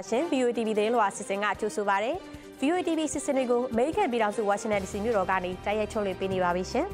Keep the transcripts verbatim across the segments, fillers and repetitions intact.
ရှင် V O A တီ ဗီ သတင်းလွှာအစီအစဉ်ကကြိုဆိုပါရစေ V O A တီ ဗီ အစီအစဉ်တွေကိုအမေရိကန်ပြည်ထောင်စုဝါရှင်တန်ဒီစီမြို့တော်ကနေတိုက်ရိုက်ထုတ်လွှင့်ပေးနေပါပြီရှင်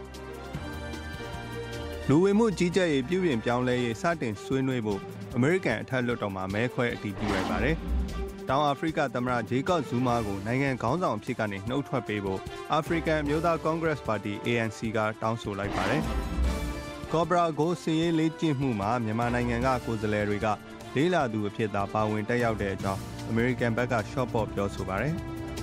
လူဝင်မှုကြီးကြပ်ရေးပြုပြင်ပြောင်းလဲရေးစတင်ဆွေးနွေးဖို့အမေရိကန်အထက်လွှတ်တော်မှာမဲခွဲအတည်ပြုလိုက်ပါတယ်တောင်အာဖရိကသမ္မတဂျေကော့ဇူမာကိုနိုင်ငံခေါင်းဆောင်အဖြစ်ကနေနှုတ်ထွက်ပေးဖို့အာဖရိကန်အမျိုးသားကွန်ဂရက်ပါတီ A N C ကတောင်းဆိုလိုက်ပါတယ်ကော့ဘရာဂိုစီရေးလေးကျင့်မှုမှာမြန်မာနိုင်ငံကကိုယ်စားလှယ်တွေကလေးလာသူအဖြစ်သာပါဝင်တက်ရောက်တဲ့အကြောင်းအမေရိကန်ဘက်ကရှော့ပေါ့ပြောဆိုပါတယ်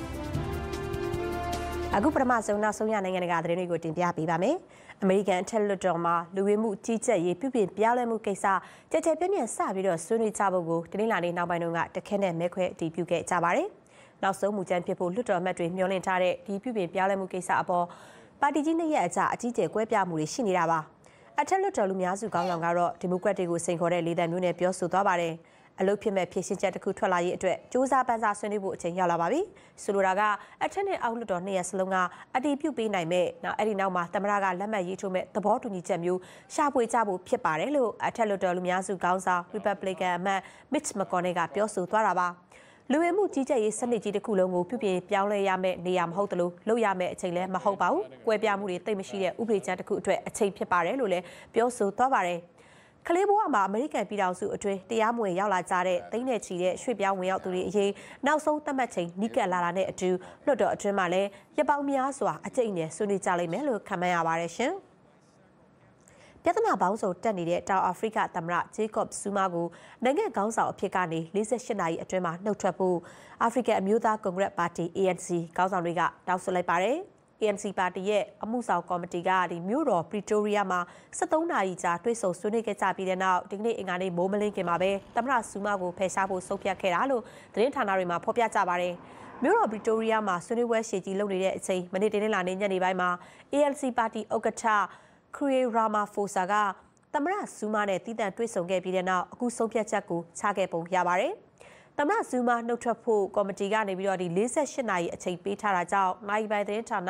အခုပထမဆုံးနောက်ဆုံးရနိုင်ငံတကာသတင်းတွေကိုတင်ပြပေးပါမယ်အမေရိကန်အထက်လွှတ်တော်မှာလူဝင်မှုကြီးကြပ်ရေးပြုပြင်ပြောင်းလဲမှုကိစ္စကြကြပြည့်ပြည့်စပြီးတော့ဆွေးနွေးကြဖို့ကိုတနင်္လာနေ့နောက်ပိုင်းတုန်းကတခဲနဲ့မဲခွဲအတည်ပြုခဲ့ကြပါတယ်နောက်ဆုံးမူကြမ်းဖြစ်ဖို့လွှတ်တော်အမတ်တွေမျှော်လင့်ထားတဲ့ဒီပြုပြင်ပြောင်းလဲမှုကိစ္စအပေါ်ပါတီကြီးနှစ်ရပ်အကြားအကြီးအကျယ်ကွဲပြားမှုတွေရှိနေတာပါအထက်လွှတ်တော်လူများစုခေါင်းဆောင်ကတော့ဒီမိုကရက်တွေကိုစိန်ခေါ်တဲ့လေသံမျိုးနဲ့ပြောဆိုသွားပါတယ်အလုပ်ဖြစ်မဲ့ဖြည့်ရှင်းချက်တစ်ခုထွက်လာရေးအတွက်စူးစမ်းပန်းစားဆွေးနွေးဖို့အချိန်ရောက်လာပါပြီဆိုလိုတာကအထက်နဲ့အောက်လွှတ်တော်နှစ်ရပ်စလုံးကအတည်ပြုပေးနိုင်မဲ့နောက်အဲ့ဒီနောက်မှာသမ္မတကလက်မှတ်ရေးထိုးမဲ့သဘောတူညီချက်မျိုးရှာဖွေကြဖို့ဖြစ်ပါတယ်လို့အထက်လွှတ်တော်လူများစုခေါင်းဆောင် Republican အမတ် Mitch McConnell ကပြောဆိုသွားတာပါလူဝင်မှုကြီးကြပ်ရေးစနစ်ကြီးတစ်ခုလုံးကိုပြုပြင်ပြောင်းလဲရမယ့်နေရာမဟုတ်သလိုလုပ်ရမယ့်အချိန်လည်းမဟုတ်ပါဘူး။ကွဲပြားမှုတွေသိမ့်မရှိတဲ့ဥပဒေကြမ်းတစ်ခုအတွက်အချိန်ဖြစ်ပါတယ်လို့လည်းပြောဆိုသွားပါတယ်။ကလေးဘဝမှာအမေရိကန်ပြည်ထောင်စုအတွင်းတရားမဝင်ရောက်လာကြတဲ့သိန်းနဲ့ချီတဲ့ရွှေ့ပြောင်းဝင်ရောက်သူတွေအရေးနောက်ဆုံးသတ်မှတ်ချိန်နီးကပ်လာတာနဲ့အတူလွှတ်တော်အတွင်းမှာလည်းရပောင်များစွာအကျိတ်နဲ့ဆွေးနွေးကြလိမ့်မယ်လို့ခန့်မှန်းရပါတယ်ရှင်။ပြဿနာပေါင်းစုံတက်နေတဲ့တောင်အာဖရိကသမ္မတဂျေကော့ဇူမာကိုနိုင်ငံခေါင်းဆောင်အဖြစ်ကနေ၄၈နာရီအတွင်းမှာနှုတ်ထွက်ဖို့အာဖရိကန်အမျိုးသားကွန်ဂရက်ပါတီ A N C ခေါင်းဆောင်တွေကတောင်းဆိုလိုက်ပါတယ်။ A N C ပါတီရဲ့အမှုဆောင်ကော်မတီကဒီမြို့တော်ပရီတိုးရီးယားမှာ၁၃နာရီကြာတွေ့ဆုံဆွေးနွေးခဲ့ကြပြီးတဲ့နောက်ဒီကနေ့အင်္ဂါနေ့မိုးမလင်းခင်မှာပဲသမ္မတဇူမာကိုဖယ်ရှားဖို့ဆုံးဖြတ်ခဲ့တာလို့သတင်းဌာနတွေမှာဖော်ပြကြပါတယ်။မြို့တော်ပရီတိုးရီးယားမှာဆွေးနွေးပွဲရှေ့ကြီးလုပ်နေတဲ့အချိန်မနေ့တနင်္လာနေ့ညနေပိုင်းမှာ A N C ပါတီဥက္ကဋ္ဌCyril Ramaphosa ကသမ္မတဇူမာနဲ့တည်တံ့တွေ့ဆုံခဲ့ပြီးတဲ့နောက်အခုဆုံးဖြတ်ချက်ကိုချခဲ့ပုံရပါတယ်။သမ္မတဇူမာနှုတ်ထွက်ဖို့ကော်မတီကနေပြီးတော့ဒီ၄၈နာရီအချိန်ပေးထားတာကြောင့်နိုင်ပိုင်းသတင်းဌာန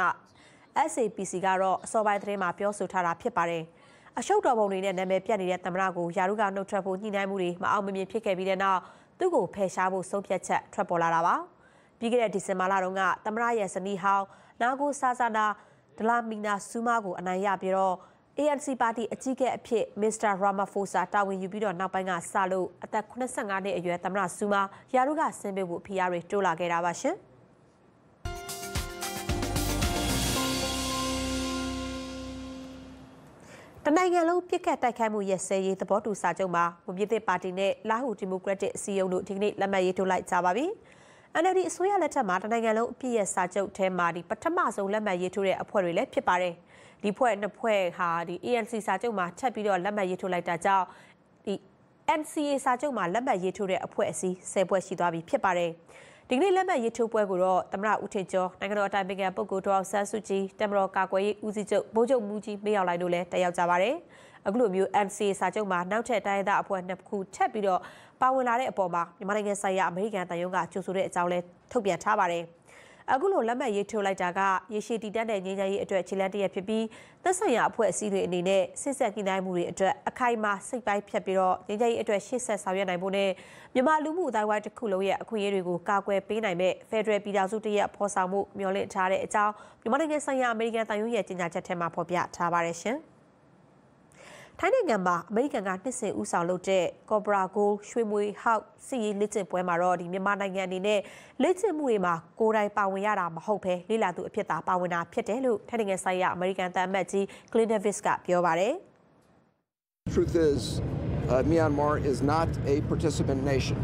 S A P C ကတော့အစောပိုင်းသတင်းမှာပြောဆိုထားတာဖြစ်ပါတယ်။အရှုပ်တော်ပုံတွေနဲ့နာမည်ပြတ်နေတဲ့သမ္မတကိုယာရုကနှုတ်ထွက်ဖို့ညှိနှိုင်းမှုတွေမအောင်မမြင်ဖြစ်ခဲ့ပြီးတဲ့နောက်သူ့ကိုဖယ်ရှားဖို့ဆုံးဖြတ်ချက်ထွက်ပေါ်လာတာပါ။ပြီးခဲ့တဲ့ဒီဇင်ဘာလတုန်းကသမ္မတရဲ့ဇနီးဟောင်းနာဂိုဆာဆာနာဒလာမီနာဇူမာကိုအနိုင်ရပြီးတော့A N C ပါတီအကြီးအကဲအဖြစ်မစ္စတာရာမာဖိုဆာတာဝန်ယူပြီးတော့နောက်ပိုင်းကစလို့အသက်၇၅နှစ်အရွယ်သမ္မတဇူမာယာရုကဆင်းပေးဖို့ဖိအားတွေတိုးလာခဲ့တာပါရှင်တနိုင်ငံလုံးပြစ်ခတ်တိုက်ခိုက်မှုရဲစဲရေးသဘောတူစာချုပ်မှာမပြည့်တဲ့ပါတီနဲ့လာဟူဒီမိုကရက်တစ်အစည်းအရုံးတို့ဒီကနေ့လက်မှတ်ရေးထိုးလိုက်ကြပါပြီ။ N L D အစိုးရလက်ထက်မှာတနိုင်ငံလုံးအပြည့်ရဲ့စာချုပ်ထဲမှာဒီပထမဆုံးလက်မှတ်ရေးထိုးတဲ့အဖွဲ့တွေလည်းဖြစ်ပါတယ်။ဒီဖွဲ့နှစ်ဖွဲ့ဟာဒီ A N C စာချုပ်မှာထပ်ပြီးတော့လက်မှတ်ရေးထိုးလိုက်တာကြောင့်ဒီ N C A စာချုပ်မှာလက်မှတ်ရေးထိုးတဲ့အဖွဲ့အစည်း၁၀ဖွဲ့ရှိသွားပြီဖြစ်ပါတယ်။ဒီကနေ့လက်မှတ်ရေးထိုးပွဲကိုတော့သမ္မတဦးထင်ကျော်နိုင်ငံတော်အတိုင်ပင်ခံပုဂ္ဂိုလ်ဒေါက်တာဆန်းစုကြည်တမတော်ကာကွယ်ရေးဦးစီးချုပ်ဗိုလ်ချုပ်မူကြီးမင်းအောင်လှိုင်တို့လည်းတက်ရောက်ကြပါတယ်။အခုလိုမျိုး N C A စာချုပ်မှာနောက်ထပ်တိုင်းဒေသအဖွဲ့နှစ်ခုထပ်ပြီးတော့ပါဝင်လာတဲ့အပေါ်မှာမြန်မာနိုင်ငံဆိုင်ရာအမေရိကန်တန်ယုံကကြိုဆိုတဲ့အကြောင်းလဲထုတ်ပြန်ထားပါတယ်။အခုလိုလက်မှတ်ရေးထိုးလိုက်တာကရေရှည်တည်တံ့တဲ့ငြိမ်းချမ်းရေးအတွက်ခြေလှမ်းတစ်ရပ်ဖြစ်ပြီးသက်ဆိုင်ရာအဖွဲ့အစည်းတွေအနေနဲ့စစ်ဆက်ကိန်းတိုင်းမှုတွေအတွက်အခိုင်အမာစိတ်ပိုင်းဖြတ်ပြီးတော့ငြိမ်းချမ်းရေးအတွက်ရှေ့ဆက်ဆောင်ရွက်နိုင်ဖို့နဲ့မြန်မာလူမှုအတိုင်းဝိုင်းတစ်ခုလုံးရဲ့အခွင့်အရေးတွေကိုကာကွယ်ပေးနိုင်မဲ့ဖက်ဒရယ်ပြည်ထောင်စုတစ်ရပ်ဖော်ဆောင်မှုမျှော်လင့်ထားတဲ့အကြောင်းမြန်မာနိုင်ငံဆိုင်ရာအမေရိကန်တန်ယုံရဲ့ကြေညာချက်ထဲမှာဖော်ပြထားပါတယ်ရှင်။ထိုင်းနိုင်ငံမှာအမေရိကန်ကနှစ်စဉ်ဦးဆောင်လုပ်တဲ့ကော့ဘရာဂိုရွှေမွေဟောက်စီရေးလက်ကျင့်ပွဲမှာတော့ဒီမြန်မာနိုင်ငံအနေနဲ့လက်ကျင့်မှုတွေမှာကိုယ်တိုင်ပါဝင်ရတာမဟုတ်ဘဲလေ့လာသူအဖြစ်သာပါဝင်တာဖြစ်တယ်လို့ထိုင်းနိုင်ငံဆိုင်ရာအမေရိကန်သံအမတ်ကြီး Glenn Davis ကပြောပါတယ်။ Truth is, uh, Myanmar is not a participant nation.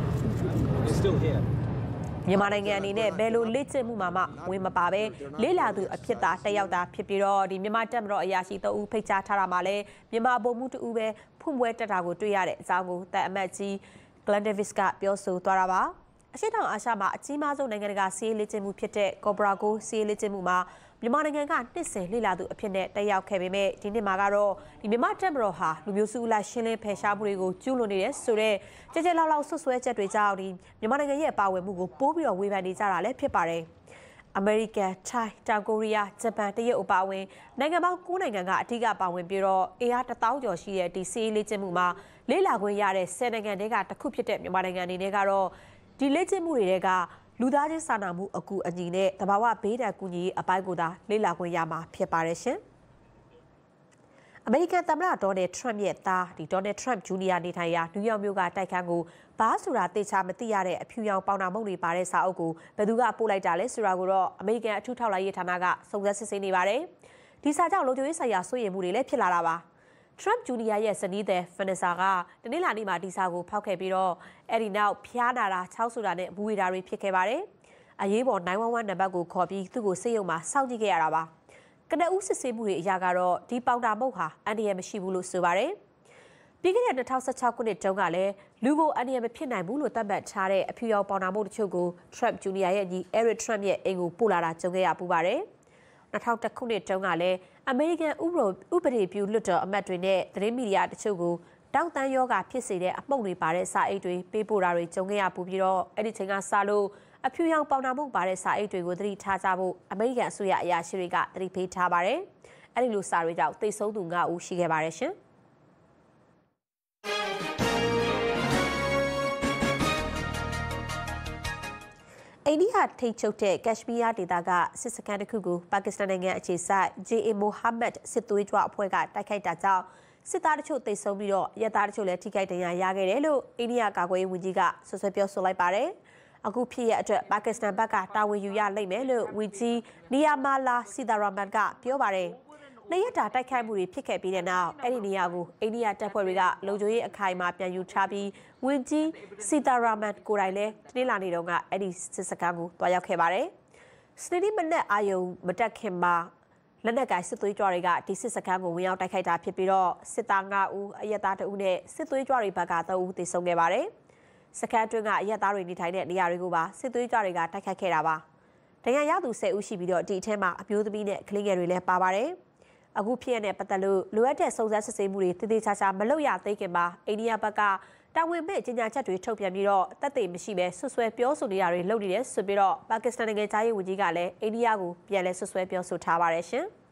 It's still here. မြန်မာနိုင်ငံအနေနဲ့ဘယ်လိုလက်ကျင့်မှုမှမဝင်မပါပဲလေ့လာသူအဖြစ်သာတက်ရောက်တာဖြစ်ပြီးတော့ဒီမြန်မာတက်မတော်အရာရှိသုံးဦးဖိတ်ကြားထားတာမှာလည်းမြန်မာဗိုလ်မှူးတဦးပဲဖွင့်ပွဲတက်တာကိုတွေ့ရတဲ့အကြောင်းကိုတန်အမတ်ကြီး Glenn Davis ကပြောဆိုသွားတာပါအရှေ့တောင်အာရှမှာအကြီးမားဆုံးနိုင်ငံတကာစီးရေးလက်ကျင့်မှုဖြစ်တဲ့ကော့ဘရာဂိုစီးရေးလက်ကျင့်မှုမှာမြန်မာနိုင်ငံကနှစ်စဉ်လေ့လာသူအဖြစ်နဲ့တက်ရောက်ခဲ့ပေမဲ့ဒီနှစ်မှာကတော့ဒီမြန်မာတက်မတော်ဟာလူမျိုးစုအလိုက်ရှင်းလင်းဖယ်ရှားမှုတွေကိုကျူးလွန်နေတယ်ဆိုတော့ကြကြလောက်လောက်ဆွဆွဲချက်တွေကြောင့်ဒီမြန်မာနိုင်ငံရဲ့ပါဝင်မှုကိုပိုးပြီးတော့ဝေဖန်နေကြတာလည်းဖြစ်ပါတယ်အမေရိကန်ထိုင်းတောင်ကိုရီးယားဂျပန်တရုတ်အပါအဝင်နိုင်ငံပေါင်း၉နိုင်ငံကအထူးကပါဝင်ပြီးတော့အင်အားတစ်သောင်းကျော်ရှိတဲ့ဒီစီးရေးလေ့ကျင့်မှုမှာလေ့လာခွင့်ရတဲ့ဆယ်နိုင်ငံတွေကတစ်ခုဖြစ်တဲ့မြန်မာနိုင်ငံအနေနဲ့ကတော့ဒီလေ့ကျင့်မှုတွေကလူသားချင်းစာနာမှုအကူအညီနဲ့တဘာဝဘေးဒဏ်ကူညီရေးအပိုင်းကိုသာလေ့လာခွင့်ရမှာဖြစ်ပါတယ်ရှင်အမေရိကန်သမ္မတဒေါ်နယ်ထရမ့်ရဲ့သားဒီဒေါ်နယ်ထရမ့်ဂျူနီယာနေထိုင်ရာနယူးယောက်မြို့ကတိုက်ခန်းကိုဘားဆိုတာတေချာမသိရတဲ့အဖြူရောင်ပေါင်နာမုန့်တွေပါတဲ့စာအုပ်ကိုဘယ်သူကပို့လိုက်တာလဲဆိုတာကိုတော့အမေရိကန်အထူးထောက်လှမ်းရေးဌာနကစုံစမ်းစစ်ဆေးနေပါတယ်ဒီစာကြောင့်လုံခြုံရေးဆိုင်ရာစိုးရိမ်မှုတွေလည်းဖြစ်လာတာပါထရမ့်ဂျူနီယာရဲ့ဇနီးသည်ဖန်နစ်ဆာကတနင်္လာနေ့မှာဒီစာကိုဖောက်ခဲ့ပြီးတော့အဲ့ဒီနောက်ဖျားနာတာချောက်ဆိုတာနဲ့ဘူးဝေတာတွေဖြစ်ခဲ့ပါတယ်အရေးပေါ်nine one oneနံပါတ်ကိုခေါ်ပြီးသူ့ကိုစေယုံမှာစောင့်ကြည့်ခဲ့ရတာပါကနဦးစစ်ဆေးမှုတွေအရာကတော့ဒီပေါင်တာမုတ်ဟာအန္တရာယ်မရှိဘူးလို့ဆိုပါတယ်ပြီးခဲ့တဲ့two thousand sixteenခုနှစ်တုန်းကလည်းလူကိုအန္တရာယ်မဖြစ်နိုင်ဘူးလို့သတ်မှတ်ထားတဲ့အဖြူရောင်ပေါင်တာမုတ်တချို့ကို Trump ဂျူနီယာရဲ့ညီ Eric Trump ရဲ့အိမ်ကိုပို့လာတာကြုံခဲ့ရပူပါတယ်two thousand oneခုနှစ်တုန်းကလည်းအမေရိကန်ဥပဒေပြုလွှတ်တော်အမတ်တွေနဲ့သတင်းမီဒီယာတချို့ကိုတောက်တန်းယောဂဖြစ်စေတဲ့အမှုန့်တွေပါတဲ့စာအိတ်တွေပေးပို့တာတွေကြုံခဲ့ရပူပြီးတော့အဲ့ဒီချိန်ကစလို့အဖြူရောင်ပေါင်နာမုတ်ပါတဲ့စာအိတ်တွေကိုသတိထားကြဖို့အမေရိကန်အစိုးရအရာရှိတွေကသတိပေးထားပါတယ်။အဲ့ဒီလိုစာတွေကြောင့်တိတ်ဆုံးသူnineဦးရှိခဲ့ပါတယ်ရှင်။အိန္ဒိယထိပ်ချုပ်တဲ့ကက်ရှ်မီးယားဒေသကစစ်စခန်းတစ်ခုကိုပါကစ္စတန်နိုင်ငံအခြေစိုက် ဂျေ အေ Mohammed စစ်သွေးကြွအဖွဲ့ကတိုက်ခိုက်တာကြောင့်စစ်သားတချို့တိတ်ဆုံးပြီးတော့ရဲသားတချို့လည်းထိခိုက်ဒဏ်ရာရခဲ့တယ်လို့အိန္ဒိယကာကွယ်ရေးဝန်ကြီးကဆွဆွဲပြောဆိုလိုက်ပါတယ်။အခုဖြစ်ရအတွက်ပါကစ္စတန်ဘက်ကတာဝန်ယူရလိမ့်မယ်လို့ဝန်ကြီးနီယာမာလာစီဒါရာမန်ကပြောပါတယ်။နှစ်ရက်တာတိုက်ခိုက်မှုတွေဖြစ်ခဲ့ပြီးတဲ့နောက်အဲ့ဒီနေရာကိုအိန္ဒိယတပ်ဖွဲ့တွေကလုံခြုံရေးအခိုင်အမာပြန်ယူထားပြီးဝန်ကြီးစီဒါရာမန်ကိုယ်တိုင်လည်းတနင်္လာနေ့တုန်းကအဲ့ဒီစစ်စခန်းကိုတွားရောက်ခဲ့ပါတယ်။စနေနေ့မနက်အာယုံမတက်ခင်မှာလက်နက်ကိုင်စစ်သွေးကြွတွေကဒီစစ်စခန်းကိုဝင်ရောက်တိုက်ခိုက်တာဖြစ်ပြီးတော့စစ်သားnineဦးအရက်သားtwoဦးနဲ့စစ်သွေးကြွတွေဘက်ကthreeဦးသေဆုံးခဲ့ပါတယ်။စခန်းအတွင်းကအရက်သားတွေနေထိုင်တဲ့နေရာတွေကိုပါစစ်သွေးကြွတွေကတိုက်ခိုက်ခဲ့တာပါ။တရားရသူtenဦးရှိပြီးတော့ဒီအထက်မှာအမျိုးသမီးနဲ့ကလေးငယ်တွေလည်းပါပါတယ်။အခုဖြစ်ရတဲ့ပတ်သက်လို့လိုအပ်တဲ့စုံစမ်းစစ်ဆေးမှုတွေတည်တည်ချာချာမလုပ်ရသေးခင်မှာအိန္ဒိယဘက်ကတာဝန်မဲ့ကြေညာချက်တွေထုတ်ပြန်ပြီးတော့တပ်သိမရှိပဲဆွဆွဲပြောဆိုနေတာတွေလုပ်နေတယ်ဆိုပြီးတော့ပါကစ္စတန်နိုင်ငံသားရေးဝန်ကြီးကလည်းအိန္ဒိယကိုပြန်လဲဆွဆွဲပြောဆိုထားပါတယ်ရှင်။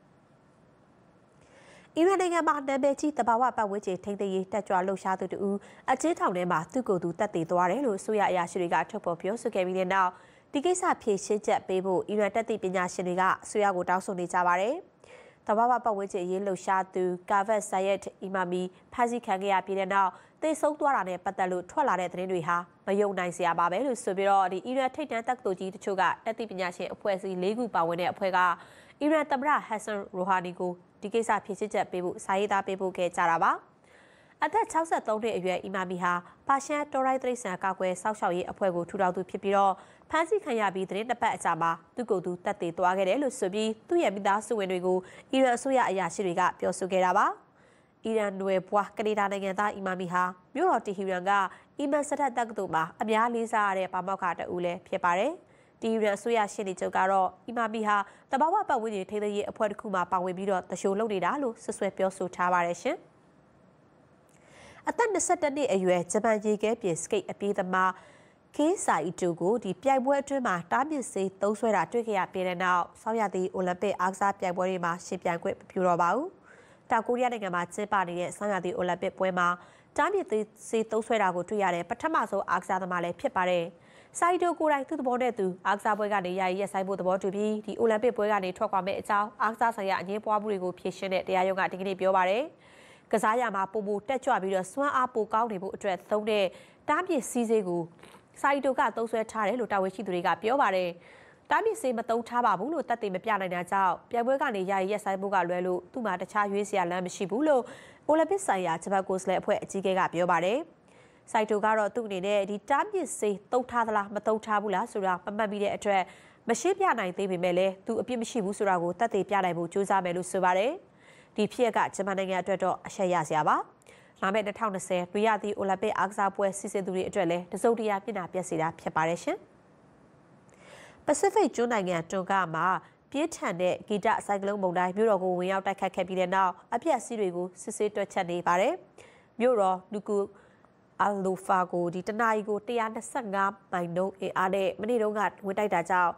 အီရန်နိုင်ငံမှာနာမည်ကြီးတဘာဝပတ်ဝန်းကျင်ထိန်းသိမ်းရေးတက်ကြွလှုပ်ရှားသူတူအကျဉ်းထောင်ထဲမှာသူ့ကိုယ်သူတပ်တည်သွားတယ်လို့ဆိုရအရာရှိတွေကထုတ်ဖော်ပြောဆိုခဲ့ပြီးတဲ့နောက်ဒီကိစ္စဖြေရှင်းချက်ပေးဖို့အီရန်တပ်သိပညာရှင်တွေကဆိုရကိုတောင်းဆိုနေကြပါတယ်။တဘာဝပတ်ဝန်းကျင်ရေးလှုပ်ရှားသူကာဗတ်ဆာယက်အီမာမီဖာစီခံခဲ့ရပြီးတဲ့နောက်သေဆုံးသွားတာနဲ့ပတ်သက်လို့ထွက်လာတဲ့သတင်းတွေဟာမယုံနိုင်စရာပါပဲလို့ဆိုပြီးတော့ဒီအီရန်ထိပ်တန်းတက္ကသိုလ်ကြီးတချို့ကတပ်သိပညာရှင်အဖွဲ့အစည်း၄ခုပါဝင်တဲ့အဖွဲ့ကအီရန်သမ္မတဟက်ဆန်ရိုဟာနီကိုဒီကိစ္စဖြေရှင်းချက်ပေးဖို့စာရေးသားပေးဖို့ခဲ့ကြတာပါအသက်sixty-threeနှစ်အရွယ်အီမာမီဟာပါရှန်တော်ရိုက်သရိတ်ဆန်ကောက်ွယ်စောက်ရှောက်ရေးအဖွဲ့ကိုထူထောင်သူဖြစ်ပြီးတော့ဖမ်းဆီးခံရပြီးသတင်းတစ်ပတ်အကြာမှာသူ့ကိုယ်သူတပ်သေးသွားခဲ့တယ်လို့ဆိုပြီးသူ့ရဲ့မိသားစုဝင်တွေကိုအီရန်အစိုးရအရာရှိတွေကပြောဆိုခဲ့တာပါအီရန်နွယ်ဘွားကနေဒါနိုင်ငံသားအီမာမီဟာမြို့တော်တီဟီရန်ကအီမန်စဒတ်တက္ကသိုလ်မှာအများလေးစားရတဲ့ပါမောက္ခတဦးလည်းဖြစ်ပါတယ်တီဟီရန်အစိုးရရှင်းနေချုပ်ကတော့အီမာမီဟာတဘာဝပတ်ဝန်းကျင်ထိန်းသိမ်းရေးအဖွဲ့တစ်ခုမှပါဝင်ပြီးတော့တရှိုးလုပ်နေတာလို့ဆွဆွဲပြောဆိုထားပါတယ်ရှင်အသက်twenty-oneနှစ်အရွယ်ဂျပန်ရေခဲပြင်စကိတ်အပြေးသမားကေးစာအီတိုကိုဒီပြိုင်ပွဲအတွင်းမှာတားမြစ်စေးသုံးဆွဲတာတွေ့ခဲ့ရပြီးတဲ့နောက်ဆောင်းရာသီအိုလံပစ်အားကစားပြိုင်ပွဲတွေမှာရှင်ပြိုင်ခွင့်မပြုတော့ပါဘူးတောင်ကိုရီးယားနိုင်ငံမှာကျင်းပနေတဲ့ဆောင်းရာသီအိုလံပစ်ပွဲမှာတားမြစ်စေးသုံးဆွဲတာကိုတွေ့ရတဲ့ပထမဆုံးအားကစားသမားလည်းဖြစ်ပါတယ်စာအီတိုကိုယ်တိုင်သူ့သဘောနဲ့သူအားကစားပွဲကနေယာယီရက်ဆိုင်ဖို့သဘောတူပြီးဒီအိုလံပစ်ပွဲကနေထွက်ခွာမဲ့အကြောင်းအားကစားဆိုင်ရာအငြင်းပွားမှုတွေကိုဖြေရှင်းတဲ့တရားရုံးကဒီကနေ့ပြောပါတယ်ကစားရမှာပုံပုံတက်ကြွပြီးတော့စွမ်းအားပိုကောင်းနေဖို့အတွက်သုံးတဲ့တားမြစ်စီးစေးကိုစာအီတိုကသုံးဆွဲထားတယ်လို့တာဝန်ရှိသူတွေကပြောပါတယ်တားမြစ်စေးမသုံးထားပါဘူးလို့တပ်သိမပြနိုင်တာကြောင့်ပြိုင်ပွဲကနေယာယီရက်ဆိုင်ဖို့ကလွဲလို့သူ့မှာတခြားရွေးစရာလမ်းမရှိဘူးလို့အိုလံပစ်ဆိုင်ရာဂျပန်ကိုယ်စားလှယ်အဖွဲ့အကြီးအကဲကပြောပါတယ်စိုက်တိုကတော့သူ့အနေနဲ့ဒီတားမြစ်စေးတုံးထားသလားမတုံးထားဘူးလားဆိုတာမမှတ်မိတဲ့အတွက်မရှင်းပြနိုင်သေးပေမဲ့လည်းသူအပြစ်မရှိဘူးဆိုတာကိုတပ်သိပြနိုင်ဖို့ကြိုးစားမယ်လို့ဆိုပါတယ်ဒီဖြစ်ရကဂျပန်နိုင်ငံအတွက်တော့အရှက်ရစရာပါလာမယ့်twenty twentyနွေရာသီအိုလံပစ်အားကစားပွဲစီစဉ်သူတွေအတွက်လည်းတစုံတရာပြစ်နာပြက်စီတာဖြစ်ပါတယ်ရှင်ပစိဖိတ်ကျွန်းနိုင်ငံတွန်ကမှာပြင်းထန်တဲ့ဂီတဆိုင်ကလုန်းမုန်တိုင်းမြို့တော်ကိုဝင်ရောက်တိုက်ခတ်ခဲ့ပြီးတဲ့နောက်အပြက်စီးတွေကိုစစ်ဆေးတွက်ချက်နေပါတယ်မြို့တော်နူကူအလိုဖာကိုဒီတနာရီကိုone twenty-fiveမိုင်နှုန်းအင်အားနဲ့မနေ့တုန်းကဝင်တိုက်တာကြောင့်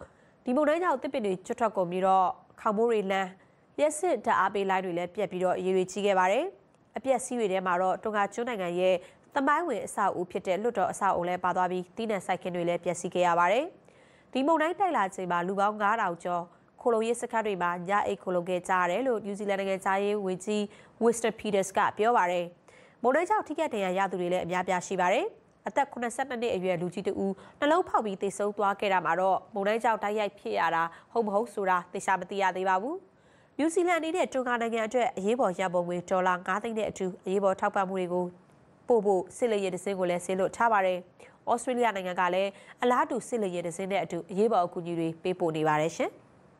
ဒီမုန်တိုင်းကြောင့်တစ်ပင်တွေကျွတ်ထွက်ကုန်ပြီးတော့ခေါင်မိုးတွေလန်းရက်စစ်ဓာတ်အားပေးလိုင်းတွေလည်းပြက်ပြီးတော့ရေတွေကြီးခဲ့ပါတယ်အပြက်စီးတွေထဲမှာတော့တွန်ဂါကျွန်းနိုင်ငံရဲ့သမိုင်းဝင်အဆောက်အဦဖြစ်တဲ့လွတ်တော်အဆောက်အဦလည်းပါသွားပြီးတီးနှံစိုက်ခင်းတွေလည်းပျက်စီးခဲ့ရပါတယ်ဒီမုန်တိုင်းတိုက်လာချိန်မှာလူပေါင်းငါးထောင်ကျော်ခိုလုံရေးစခန်းတွေမှာညအိတ်ခိုလုံခဲ့ကြရတယ်လို့နယူးဇီလန်နိုင်ငံသားရေးဝန်ကြီး Winston Peters ကပြောပါတယ်မုန်တိုင်းကြောင့်ထိခိုက်ဒဏ်ရာရသူတွေလည်းအများပြားရှိပါတယ်အသက်eighty-twoနှစ်အရွယ်လူကြီးတဦးနှလုံးဖောက်ပြီးသေဆုံးသွားခဲ့တာမှာတော့မုန်တိုင်းကြောင့်တိုက်ရိုက်ဖြစ်ရတာဟုတ်မဟုတ်ဆိုတာသိချာမသိရသေးပါဘူးနယူးဇီလန်အနေနဲ့တွန်ဂါနိုင်ငံအတွက်အရေးပေါ်ရန်ပုံငွေဒေါ်လာnineသိန်းနဲ့အတူအရေးပေါ်ထောက်ပံ့မှုတွေကိုပို့ဖို့စစ်လေယာဉ်တစ်စင်းကိုလည်းဆင်းလို့ထားပါတယ်။ဩစတြေးလျနိုင်ငံကလည်းအလားတူစစ်လေယာဉ်တစ်စင်းနဲ့အတူအရေးပေါ်အကူအညီတွေပေးပို့နေပါတယ်ရှင်။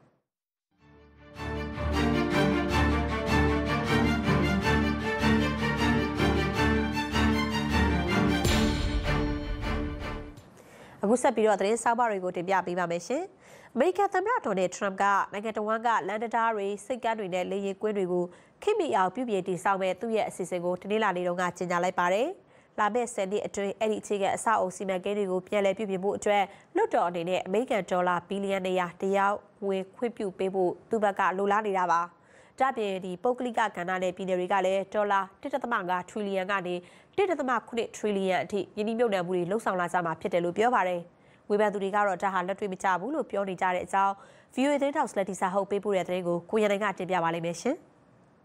အခုဆက်ပြီးတော့သတင်းစာပါတွေကိုတင်ပြပေးပါမယ်ရှင်။အမေရိကန်သမ္မတဒေါ်နယ်ထရမ့်ကနိုင်ငံတော်ဝန်ကလန်ဒတာတွေစိတ်ကမ်းတွေနဲ့လေယာဉ်ကွင်းတွေကိုခိမိအောင်ပြုပြင်တည်ဆောက်မဲ့သူ့ရဲ့အစီအစဉ်ကိုတနင်္လာနေ့တုန်းကကြေညာလိုက်ပါတယ်။လာမယ့်ဆယ်နှစ်အတွင်းအဲ့ဒီအခြေခံအဆောက်အအုံစီမံကိန်းတွေကိုပြန်လည်ပြုပြင်ဖို့အတွက်လွှတ်တော်အနေနဲ့အမေရိကန်ဒေါ်လာဘီလီယံနေရာတရားဝင်ခွင့်ပြုပေးဖို့သူ့ဘက်ကလိုလားနေတာပါ။ဒါပြင်ဒီပုဂ္ဂလိကကဏ္ဍနဲ့ပြည်နယ်တွေကလည်းဒေါ်လာone point fiveထရီလီယံကနေone point sevenထရီလီယံအထိယင်းနှိမ့်မြုပ်နှံမှုတွေလှုပ်ဆောင်လာကြမှာဖြစ်တယ်လို့ပြောပါတယ်။ဝေဖန်သူတွေကတော့ဒါဟာလက်တွေ့မကျဘူးလို့ပြောနေကြတဲ့အကြောင်း ဗွီအိုအေ သတင်းထောက်စလက်တီစာဟုတ်ပေးပို့တဲ့သတင်းကိုကိုရန်နိုင်ကတင်ပြပါလိမ့်မယ်ရှင်။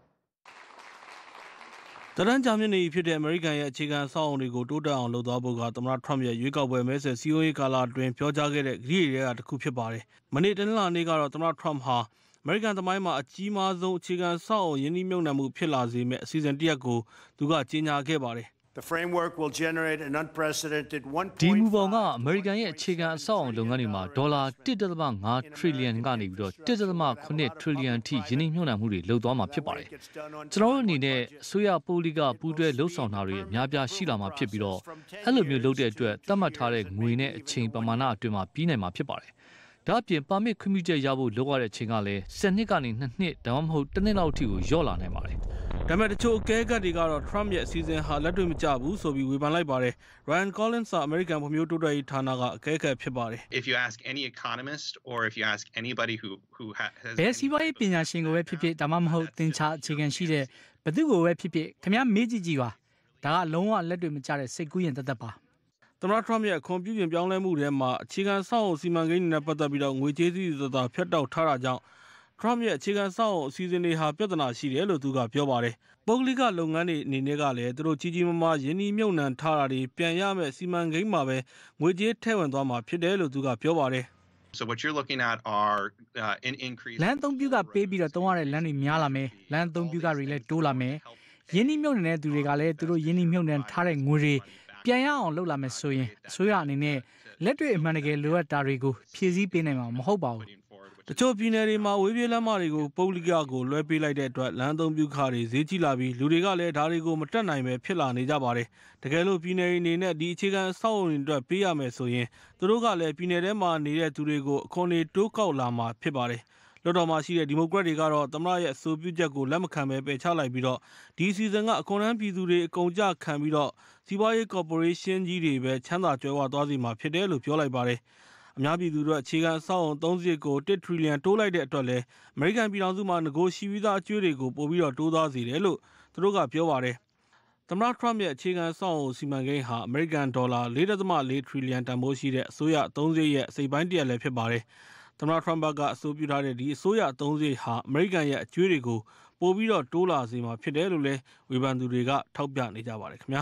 တရန်ဂျာမြင့်နေဖြစ်တဲ့အမေရိကန်ရဲ့အခြေခံအဆောက်အအုံတွေကိုတိုးတက်အောင်လုပ်သွားဖို့ကသမ္မတထရမ့်ရဲ့ရွေးကောက်ပွဲမဲဆွယ်စည်းရုံးရေးကာလအတွင်းပြောကြားခဲ့တဲ့ကတိတွေကတစ်ခုဖြစ်ပါတယ်။မနေ့တနင်္လာနေ့ကတော့သမ္မတထရမ့်ဟာအမေရိကန်သမိုင်းမှာအကြီးမားဆုံးအခြေခံအဆောက်အအုံယင်းနှိမ့်မြုပ်နှံမှုဖြစ်လာစေမယ့်အစီအစဉ်တစ်ရပ်ကိုသူကကြေညာခဲ့ပါတယ်။ The framework will generate an unprecedented one point five ဒီမူပေါင်းကအမေရိကန်ရဲ့အခြေခံအဆောက်အအုံလုပ်ငန်းတွေမှာဒေါ်လာone point fiveထရီလီယံကနေပြီးတော့one point sevenထရီလီယံအထိယင်းနှိမ့်မြုပ်နှံမှုတွေလုပ်သွားမှာဖြစ်ပါတယ်။ကျွန်တော်တို့အနေနဲ့အစိုးရပိုလီကပူးတွဲလှုပ်ဆောင်တာတွေအများပြားရှိလာမှာဖြစ်ပြီးတော့အဲ့လိုမျိုးလုပ်တဲ့အတွက်သတ်မှတ်ထားတဲ့ငွေနဲ့အချိန်ပမာဏအတွင်းမှာပြီးနိုင်မှာဖြစ်ပါတယ်။ဒါ့အပြင်ပါမစ်ခွင့်ပြုချက်ရဖို့လုပ်ရတဲ့အချိန်ကလည်းtenနှစ်ကနေtwoနှစ်ဒါမှမဟုတ်တစ်နှစ်လောက်အထိကိုလျော့လာနိုင်ပါတယ်။ဒါပေမဲ့တချို့အကဲခတ်တွေကတော့ Trump ရဲ့အစီအစဉ်ဟာလက်တွေ့မကျဘူးဆိုပြီးဝေဖန်လိုက်ပါတယ်။ Ryan Collins က American ဖွံ့ဖြိုးတိုးတက်ရေးဌာနကအကဲခတ်ဖြစ်ပါတယ်။ If you ask any economist or if you ask anybody who who has ဘယ်စီးပွားရေးပညာရှင်ကိုပဲဖြစ်ဖြစ်ဒါမှမဟုတ်သင်္ချာအခြေခံရှိတဲ့ဘယ်သူကိုပဲဖြစ်ဖြစ်ခင်ဗျားမေးကြည့်ကြည့်ပါ။ဒါကလုံးဝလက်တွေ့မကျတဲ့စိတ်ကူးရင်တသက်ပါ။သမ္မတ Trump ရဲ့အခွန်ပြုပြင်ပြောင်းလဲမှုတွေမှာအခြေခံဆောက်အုံစီမံကိန်းတွေနဲ့ပတ်သက်ပြီးတော့ငွေကြေးစည်းစိမ်သာဖျက်တောက်ထားတာကြောင့် Trump ရဲ့အခြေခံဆောက်အုံအစီအစဉ်တွေဟာပြဿနာရှိတယ်လို့သူကပြောပါတယ်။ပုဂ္ဂလိကလုပ်ငန်းတွေအနေနဲ့ကလည်းသူတို့ကြီးကြီးမားမားယင်းနှိမ့်မြုပ်နှံထားတာတွေပြန်ရမယ့်စီမံကိန်းမှာပဲငွေကြေးထည့်ဝင်သွားမှာဖြစ်တယ်လို့သူကပြောပါတယ်။ So what you're looking at are uh, an increase လမ်းသုံးပြုကပေးပြီးတော့တုံးရတဲ့လမ်းတွေများလာမယ်လမ်းသုံးပြုကတွေလည်းတိုးလာမယ်ယင်းနှိမ့်မြုပ်နှံတဲ့သူတွေကလည်းသူတို့ယင်းနှိမ့်မြုပ်နှံထားတဲ့ငွေတွေပြန်ရအောင်လုပ်လာမယ်ဆိုရင်အစိုးရအနေနဲ့လက်တွေ့အမှန်တကယ်လိုအပ်တာတွေကိုဖြည့်ဆည်းပေးနိုင်မှာမဟုတ်ပါဘူးတချို့ပြည်နယ်တွေမှာဝေးပြေးလမ်းမတွေကိုပုဂ္ဂလိကကိုလွှဲပေးလိုက်တဲ့အတွက်လမ်းသုံးပြုခါတွေဈေးကြီးလာပြီးလူတွေကလည်းဒါတွေကိုမတက်နိုင်ပဲဖြစ်လာနေကြပါတယ်။တကယ်လို့ပြည်နယ်တွေအနေနဲ့ဒီအခြေခံအဆောက်အအုံတွေအတွက်ပေးရမယ်ဆိုရင်သူတို့ကလည်းပြည်နယ်ထဲမှာနေတဲ့သူတွေကိုအခွန်တွေတိုးကောက်လာမှာဖြစ်ပါတယ်။လွှတ်တော်မှာရှိတဲ့ဒီမိုကရက်တွေကတော့သမ္မတရဲ့အဆိုပြုချက်ကိုလက်မခံပဲပယ်ချလိုက်ပြီးတော့ဒီအစီအစဉ်ကအခွန်ထမ်းပြည်သူတွေအကုန်ကြခံပြီးတော့စီးပွားရေးကော်ပိုရေးရှင်းကြီးတွေပဲချမ်းသာကြွယ်ဝသွားစေမှာဖြစ်တယ်လို့ပြောလိုက်ပါတယ်။အများပြည်သူတို့အခြေခံအဆောက်အုံသုံးစရိတ်ကိုoneထရီလီယံတိုးလိုက်တဲ့အတွက်လည်းအမေရိကန်ပြည်ထောင်စုမှာငကိုရှိပြီးသားအကျွေးတွေကိုပို့ပြီးတော့တိုးသွားစေတယ်လို့သူတို့ကပြောပါတယ်။သမ္မတ Trump ရဲ့အခြေခံအဆောက်အုံစီမံကိန်းဟာအမေရိကန်ဒေါ်လာfour point fourထရီလီယံတန်ဖိုးရှိတဲ့အစိုးရအသုံးစရိတ်ရဲ့အစိပ်ပိုင်းတစ်ရပ်လည်းဖြစ်ပါတယ်။သမ္မတ Trump ကအဆိုပြုထားတဲ့ဒီအစိုးရအသုံးစရိတ်ဟာအမေရိကန်ရဲ့အကျွေးတွေကိုပို့ပြီးတော့တိုးလာစေမှာဖြစ်တယ်လို့လည်းဝေဖန်သူတွေကထောက်ပြနေကြပါတယ်ခင်ဗျာ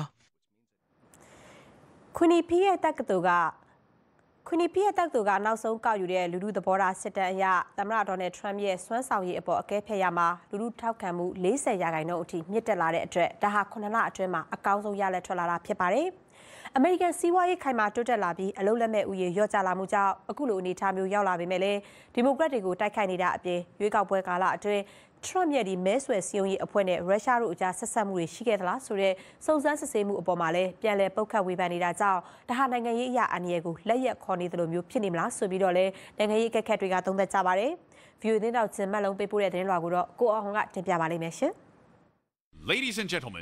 ။ခွနီပီရဲ့တက္ကသိုလ်ကခွနီပီရဲ့တက္ကသိုလ်ကနောက်ဆုံးကောက်ယူတဲ့လူလူသဘောထားစစ်တမ်းအရသမ္မတဒေါ်နယ်ထရမ့်ရဲ့စွမ်းဆောင်ရည်အပေါ်အကဲဖြတ်ရမှာလူလူထောက်ခံမှုfortyရာခိုင်နှုန်းအထိမြင့်တက်လာတဲ့အတွက်ဒါဟာnineလအတွင်းမှာအကောင်းဆုံးရလဒ်ထွက်လာတာဖြစ်ပါတယ်။အမေရိကန်စီးပွားရေးခိုင်မာတိုးတက်လာပြီးအလုပ်လက်မဲ့ဥယျာဉ်လျော့ကျလာမှုကြောင့်အခုလိုအနေအထားမျိုးရောက်လာပေမဲ့လည်းဒီမိုကရက်တွေကိုတိုက်ခိုက်နေတာအပြင်ရွေးကောက်ပွဲကာလအတွင်းထရမ့်ရဲ့ဒီမဲဆွယ်စည်းရုံးရေးအဖွဲ့နဲ့ရုရှားတို့အကြားဆက်ဆက်မှုတွေရှိခဲ့သလားဆိုတဲ့စုံစမ်းစစ်ဆေးမှုအပေါ်မှာလည်းပြန်လည်ပုတ်ခတ်ဝေဖန်နေတာကြောင့်ဒါဟာနိုင်ငံရေးအရာအန္တရာယ်ကိုလက်ရက်ခေါ်နေသလိုမျိုးဖြစ်နေမလားဆိုပြီးတော့လည်းနိုင်ငံရေးအကဲခတ်တွေကသုံးသပ်ကြပါတယ်။ ဗီအိုအေ သတင်းတောက်ချင်းမက်လုံးပေးပို့တဲ့သတင်းလွှာကိုတော့ကိုအောင်ကတင်ပြပါလိမ့်မယ်ရှင်။ Ladies and gentlemen,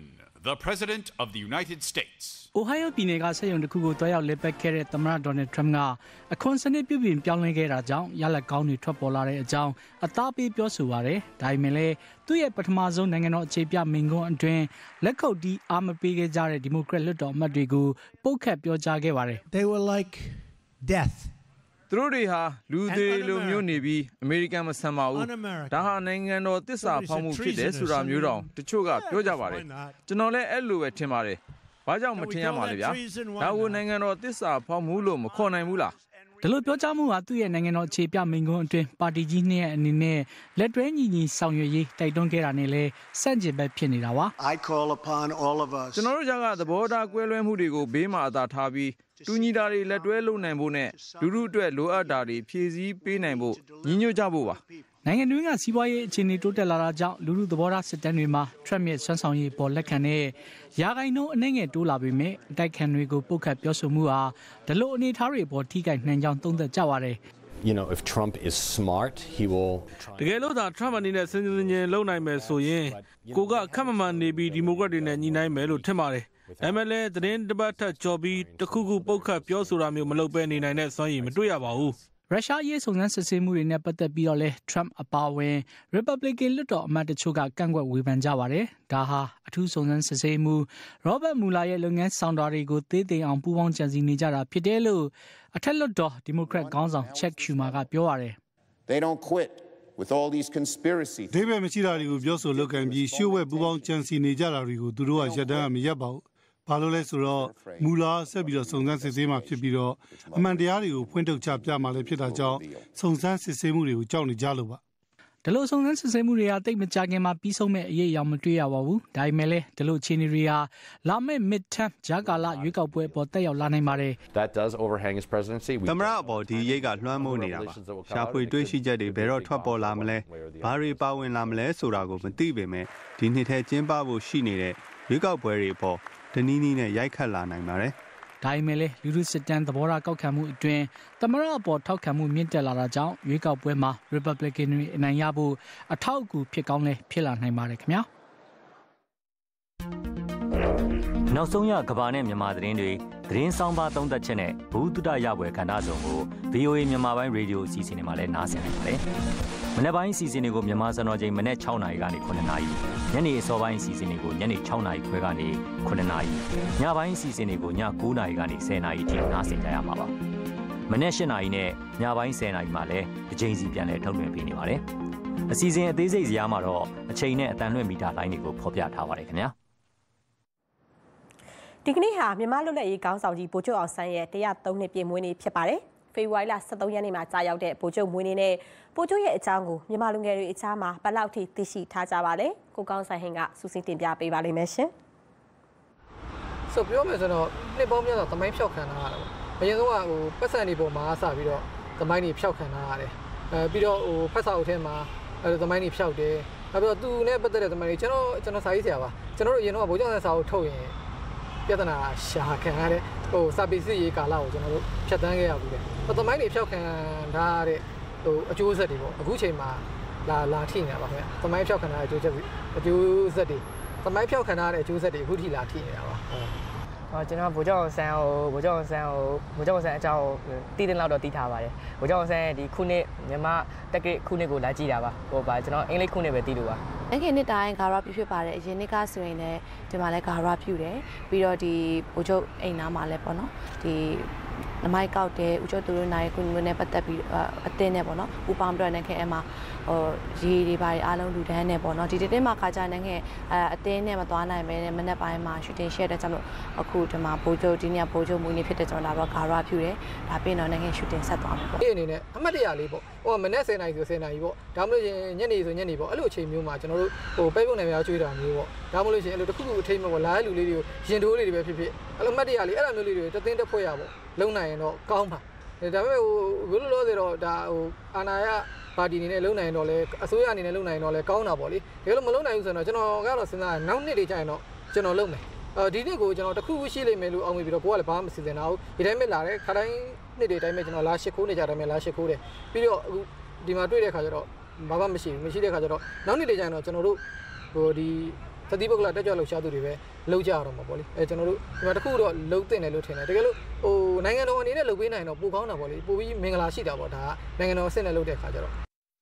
the President of the United States. Ohio ပြည်နယ်ကဆက်ရုံတစ်ခုကိုတွားရောက်လက်ပတ်ခဲ့တဲ့သမ္မတ Donald Trump ကအခွန်စနစ်ပြုပြင်ပြောင်းလဲခဲ့တာကြောင့်ရလဒ်ကောင်းတွေထွက်ပေါ်လာတဲ့အကြောင်းအသားပေးပြောဆိုပါတယ်။ဒါပေမဲ့လည်းသူ့ရဲ့ပထမဆုံးနိုင်ငံတော်အခြေပြမိန့်ခွန်းအတွင်းလက်ခုပ်တီးအားမပေးခဲ့ကြတဲ့ဒီမိုကရက်လွှတ်တော်အမတ်တွေကိုပုတ်ခတ်ပြောကြားခဲ့ပါတယ် They were like death သူတို့တွေဟာလူသေးလိုမျိုးနေပြီးအမေရိကန်မဆန်ပါဘူးဒါဟာနိုင်ငံတော်သစ္စာဖောက်မှုဖြစ်တယ်ဆိုတာမျိုးတောင်တချို့ကပြောကြပါတယ်ကျွန်တော်လည်းအဲ့လိုပဲထင်ပါတယ်ဘာကြောင့်မထင်ရမှာလဲဗျာဒါကိုနိုင်ငံတော်သစ္စာဖောက်မှုလို့မခေါ်နိုင်ဘူးလားဒီလိုပြောကြားမှုဟာသူ့ရဲ့နိုင်ငံတော်အခြေပြမိန့်ခွန်းအတွင်းပါတီကြီးနှစ်ရဲ့အနေနဲ့လက်တွဲညီညီဆောင်ရွက်ရေးတိုက်တွန်းခဲ့တာနဲ့လည်းစန့်ကျင်ဘက်ဖြစ်နေတာပါ I call upon all of us ကျွန်တော်တို့ကသဘောထားကွဲလွဲမှုတွေကိုဘေးမှာအသာထားပြီးတူညီတာတွေလက်တွဲလုပ်နိုင်ဖို့နဲ့လူလူအတွက်လိုအပ်တာတွေဖြည့်ဆည်းပေးနိုင်ဖို့ညီညွတ်ကြဖို့ပါနိုင်ငံတွင်းကစီးပွားရေးအခြေအနေတိုးတက်လာတာကြောင့်လူလူသဘောထားစစ်တမ်းတွေမှာ Trump ရဲ့ဆွမ်းဆောင်ရည်ပေါ်လက်ခံတဲ့ရာဂိုင်နှုန်းအနည်းငယ်တိုးလာပေမဲ့အတိုက်ခံတွေကိုပုတ်ခတ်ပြောဆိုမှုဟာဒီလိုအနေအထားတွေပေါ်ထိခိုက်နိုင်ကြောင်းသုံးသပ်ကြပါတယ် You know if Trump is smart he will တကယ်လို့သာ Trump အနေနဲ့စဉ်းစားဉာဏ်လုပ်နိုင်မယ်ဆိုရင်ကိုကခက်မမှန်နေပြီးဒီမိုကရက်တွေနဲ့ညီနိုင်မယ်လို့ထင်ပါတယ်ဒါပေမဲ့လည်းသတင်းတစ်ပတ်ထက်ကြော်ပြီးတခုခုပုတ်ခတ်ပြောဆိုတာမျိုးမလုပ်ဘဲနေနိုင်တဲ့စွမ်းရည်မတွေ့ရပါဘူးရုရှားရေးစုံစမ်းစစ်ဆေးမှုတွေနဲ့ပတ်သက်ပြီးတော့လဲ Trump အပါအဝင် Republican လွှတ်တော်အမတ်တချို့ကကန့်ကွက်ဝေဖန်ကြပါတယ်။ဒါဟာအထူးစုံစမ်းစစ်ဆေးမှု Robert Mueller ရဲ့လုပ်ငန်းဆောင်တာတွေကိုသေးသေးအောင်ပူးပေါင်းကြံစည်နေကြတာဖြစ်တယ်လို့အထက်လွှတ်တော် Democrat ခေါင်းဆောင် Chuck Schumer ကပြောပါတယ်။ They don't quit with all these conspiracies. ဒေးဗစ်မရှိတာတွေကိုပြောဆိုလုပ်ကံပြီးရှုပ်ဝဲပူးပေါင်းကြံစည်နေကြတာတွေကိုသူတို့ကရပ်တန်းမရပ်ပါဘူး။ဘာလို့လဲဆိုတော့မူလာဆက်ပြီးတော့စုံစမ်းစစ်ဆေးမှဖြစ်ပြီးတော့အမှန်တရားတွေကိုဖွင့်ထုတ်ချပြမှလည်းဖြစ်တာကြောင့်စုံစမ်းစစ်ဆေးမှုတွေကိုကြောက်နေကြလို့ပါဒီလိုစုံစမ်းစစ်ဆေးမှုတွေကတိတ်မကြခင်မှာပြီးဆုံးမဲ့အရေးအယောင်မတွေ့ရပါဘူးဒါပေမဲ့လည်းဒီလိုအခြေအနေတွေဟာလာမယ့် midterm ဂျာကာလာရွေးကောက်ပွဲပေါ်တက်ရောက်လာနိုင်ပါတယ် That does overhang his presidency. သမ္မတအပေါ်ဒီရိတ်ကလွှမ်းမိုးနေတာပါရှာဖွေတွေ့ရှိချက်တွေဘယ်တော့ထွက်ပေါ်လာမလဲဘာတွေပါဝင်လာမလဲဆိုတာကိုမသိပေမဲ့ဒီနှစ်ထဲကျင်းပဖို့ရှိနေတဲ့ရွေးကောက်ပွဲတွေပေါ်တနည်းနည်းနဲ့ရိုက်ခတ်လာနိုင်ပါတယ်ဒါပေမဲ့လည်းလူလူစစ်တမ်းသဘောထားကောက်ခံမှုအတွင်းသမ္မတအပေါ်ထောက်ခံမှုမြင့်တက်လာတာကြောင့်ရွေးကောက်ပွဲမှာ Republican တွေအနိုင်ရဖို့အထောက်အကူဖြစ်ကောင်းလဲဖြစ်လာနိုင်ပါတယ်ခင်ဗျာနောက်ဆုံးရကဘာနဲ့မြန်မာသတင်းတွေသတင်းဆောင်ပါသုံးသက်ချက်နဲ့ဘူးတုဒရပွဲခန္ဓာဆောင်ကို ဗီအိုအေ မြန်မာပိုင်းရေဒီယိုအစီအစဉ်တွေမှာလည်းနားဆင်နိုင်ပါတယ်မနေ့ပိုင်းအစီအစဉ်တွေကိုမြန်မာစံတော်ချိန်မနေ့၆နာရီကနေ9နာရီညနေအစောပိုင်းအစီအစဉ်တွေကိုညနေ6နာရီခွဲကနေ9နာရီညပိုင်းအစီအစဉ်တွေကိုည9နာရီကနေ10နာရီအထိနားဆင်ကြရမှာပါမနေ့၈နာရီနဲ့ညပိုင်း10နာရီမှာလည်းတစ်ချိန်စီပြန်လည်ထုတ်လွှင့်ပေးနေပါတယ်အစီအစဉ်အသေးစိတ်ဇာတ်မှာတော့အချိန်နဲ့အတန်လွှင့်မီတာလိုင်းတွေကိုဖော်ပြထားပါတယ်ခင်ဗျာဒီကနေ့ဟာမြန်မာလွတ်လပ်ရေးခေါင်းဆောင်ကြီးဗိုလ်ချုပ်အောင်ဆန်းရဲ့တရားသုံးနှစ်ပြည့်မွေးနေ့ဖြစ်ပါတယ်ဖေဖော်ဝါရီလ23ရက်နေ့မှာကြာရောက်တဲ့ဗိုလ်ချုပ်မွေးနေ့နဲ့ဗိုလ်ချုပ်ရဲ့အကြောင်းကိုမြန်မာလူငယ်တွေအကြားမှာဘယ်လောက်ထိသိရှိထားကြပါလဲကိုကောင်းဆိုင်ဟင်ကစူးစီးတင်ပြပေးပါလိမ့်မယ်ရှင်ဆိုပြောမယ်ဆိုတော့နှစ်ပေါင်းများစွာသမိုင်းဖြောက်ခံတာရတယ်အရင်ဆုံးကဟိုပတ်စံတွေပေါ်မှာစပြီးတော့သမိုင်းတွေဖြောက်ခံတာရတယ်အဲပြီးတော့ဟိုဖက်စာအုပ်ထဲမှာအဲသမိုင်းတွေဖြောက်တယ်နောက်ပြီးတော့သူနဲ့ပတ်သက်တဲ့သမိုင်းတွေကျွန်တော်ကျွန်တော်စာရေးဆရာပါကျွန်တော်တို့အရင်တော့ဗိုလ်ချုပ်အောင်ဆန်းစာအုပ်ထုတ်ရင်ပြဿနာရှာခံရတဲ့ဟိုစာပေစစ်ရေးကာလကိုကျွန်တော်တို့ဖြတ်တန်းခဲ့ရဘူးတဲ့။သမိုင်းတွေဖြောက်ခံထားတဲ့ဟိုအကျိုးဆက်တွေပေါ့အခုချိန်မှာလာလာထိနေတာပါခင်ဗျ။သမိုင်းဖြောက်ခံထားတဲ့အကျိုးဆက်အကျိုးဆက်တွေသမိုင်းဖြောက်ခံထားတဲ့အကျိုးဆက်တွေအခုထိလာထိနေတာပါ။ဟုတ်။ဟောကျွန်တော်ဗိုလ်ချုပ်အောင်ဆန်းကိုဗိုလ်ချုပ်အောင်ဆန်းကိုဗိုလ်ချုပ်အောင်ဆန်းအကြောင်းတည်တဲ့လောက်တော့တည်ထားပါတယ်။ဗိုလ်ချုပ်အောင်ဆန်းဒီခုနှစ်မြန်မာတက်ကခုနှစ်ကိုလာကြည့်တာပါ။ဟိုပါကျွန်တော်အင်္ဂလိပ်ခုနှစ်ပဲတည်လို့ပါ။အဲ့ဒီနှစ်တိုင်းဂါရပြုဖြစ်ပါတယ်အရင်နှစ်ကဆိုရင်လည်းဒီမှာလည်းဂါရပြုတယ်ပြီးတော့ဒီဗိုလ်ချုပ်အိမ်နာမှာလည်းပေါ့နော်ဒီနမိုက်ကောက်တယ်ဦးကျော်သူတို့နိုင်ကုမျိုးနဲ့ပတ်သက်ပြီးအတင်းနဲ့ပေါ့နော်ပူပေါင်းပြတဲ့ခင်အမှာဟိုရေတွေပါအားလုံးလူတန်းနဲ့ပေါ့နော်ဒီတင်းမှာခါကြတဲ့ခင်အအတင်းနဲ့မသွားနိုင်ပဲမနေ့ပိုင်းမှာရှူတင်ရှက်တဲ့ကြောင့်လို့အခုဒီမှာဗိုလ်ချုပ်ဒီနေ့ဗိုလ်ချုပ်မွေးနေ့ဖြစ်တဲ့ကြောင့်လာတော့ဂါရပြုတယ်ဒါပြင်တော့နိုင်ငံရှူတင်ဆက်သွားမယ်ပေါ့ဒီအနေနဲ့အမှတ်တရလေးပေါ့ဟိုမနေ့10နာရီဆို10နာရီပေါ့ဒါမှမဟုတ်ရင်ညနေဆိုညနေပေါ့အဲ့လိုအချိန်မျိုးမှာကျွန်တော်တို့ဟိုပဲပုံနယ်များကျွေးတာမျိုးပေါ့ဒါမှမဟုတ်ရှင်အဲ့လိုတစ်ခုခုအထိမ်းမဲ့ပေါ့လာတဲ့လူလေးတွေကိုရင်တိုးလေးတွေပဲဖြစ်ဖြစ်အဲ့လိုမှတ်တရလေးအဲ့လိုမျိုးလေးတွေတသိန်းတစ်ဖွဲ့ရပေါ့လုံနိုင်ရင်တော့ကောင်းပါဒါပေမဲ့ဟိုဘယ်လိုလို့ဆိုတော့ဒါဟိုအာနာယပါတီအနေနဲ့လုံနိုင်ရင်တော့လေအစိုးရအနေနဲ့လုံနိုင်ရင်တော့လေကောင်းတာပေါ့လေဒါလို့မလုံနိုင်ဘူးဆိုတော့ကျွန်တော်ကတော့စဉ်းစားနောက်နှစ်တွေကျရင်တော့ကျွန်တော်လုံမယ်အဲဒီနှစ်ကိုကျွန်တော်တစ်ခုခုရှိလိမ့်မယ်လို့အောင်းမိပြီးတော့ကိုကလည်းဘာမှမစီစဉ်တာဘူးဒီတိုင်းပဲလာတယ်ခါတိုင်းနှစ်တွေတိုင်းပဲကျွန်တော်လာရှစ်ခိုးနေကြတယ်မယ်လာရှစ်ခိုးတယ်ပြီးတော့အခုဒီမှာတွေ့တဲ့ခါကျတော့ဘာမှမရှိဘူးမရှိတဲ့ခါကျတော့နောက်နှစ်တွေကျရင်တော့ကျွန်တော်တို့ဟိုဒီသတိပုဂ္ဂလတက်ကြွလှုပ်ရှားသူတွေပဲလှုပ်ကြရတော့မှာပေါ့လေအဲကျွန်တော်တို့ဒီမှာတစ်ခုတော့လှုပ်တင်တယ်လို့ထင်တယ်တကယ်လို့ဟိုနိုင်ငံတော်အနေနဲ့လှုပ်ပေးနိုင်တော့ပိုကောင်းတာပေါ့လေပိုပြီးမင်္ဂလာရှိတာပေါ့ဒါကနိုင်ငံတော်အဆင့်နဲ့လှုပ်တဲ့ခါကျတော့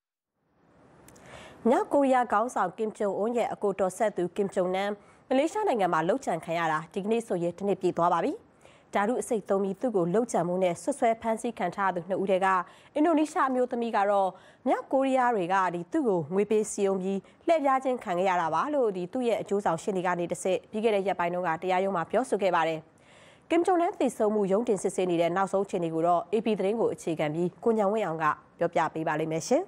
မြောက်ကိုရီးယားခေါင်းဆောင်ကင်ဂျုံအွန်းရဲ့အကိုတော်ဆက်သူကင်ဂျုံနမ်မလေးရှားနိုင်ငံမှာလှုပ်ချံခံရတာဒီကနေ့ဆိုရင်တစ်နှစ်ပြည့်သွားပါပြီဓာတုအစိတ်သုံးပြီးသူ့ကိုလှုပ်ချံမှုနဲ့ဆွဆွဲဖမ်းဆီးခံထားသူနှစ်ဦးတည်းကအင်ဒိုနီးရှားအမျိုးသမီးကတော့မြောက်ကိုရီးယားတွေကဒီသူ့ကိုငွေပေးစီယုံပြီးလှည့်ပြားခြင်းခံခဲ့ရတာပါလို့ဒီသူ့ရဲ့အကျိုးဆောင်ရှင်းနေကနေတစ်စစ်ပြီးခဲ့တဲ့ရက်ပိုင်းတုန်းကတရားရုံးမှာပြောဆိုခဲ့ပါတယ်ကင်ဂျုံနမ်သိဆုံးမှုရုံးတင်စစ်ဆေးနေတဲ့နောက်ဆုံးအခြေအနေကိုတော့ အေပီ သတင်းကိုအခြေခံပြီးကိုညံဝင်းအောင်ကပြောပြပေးပါလိမ့်မယ်ရှင်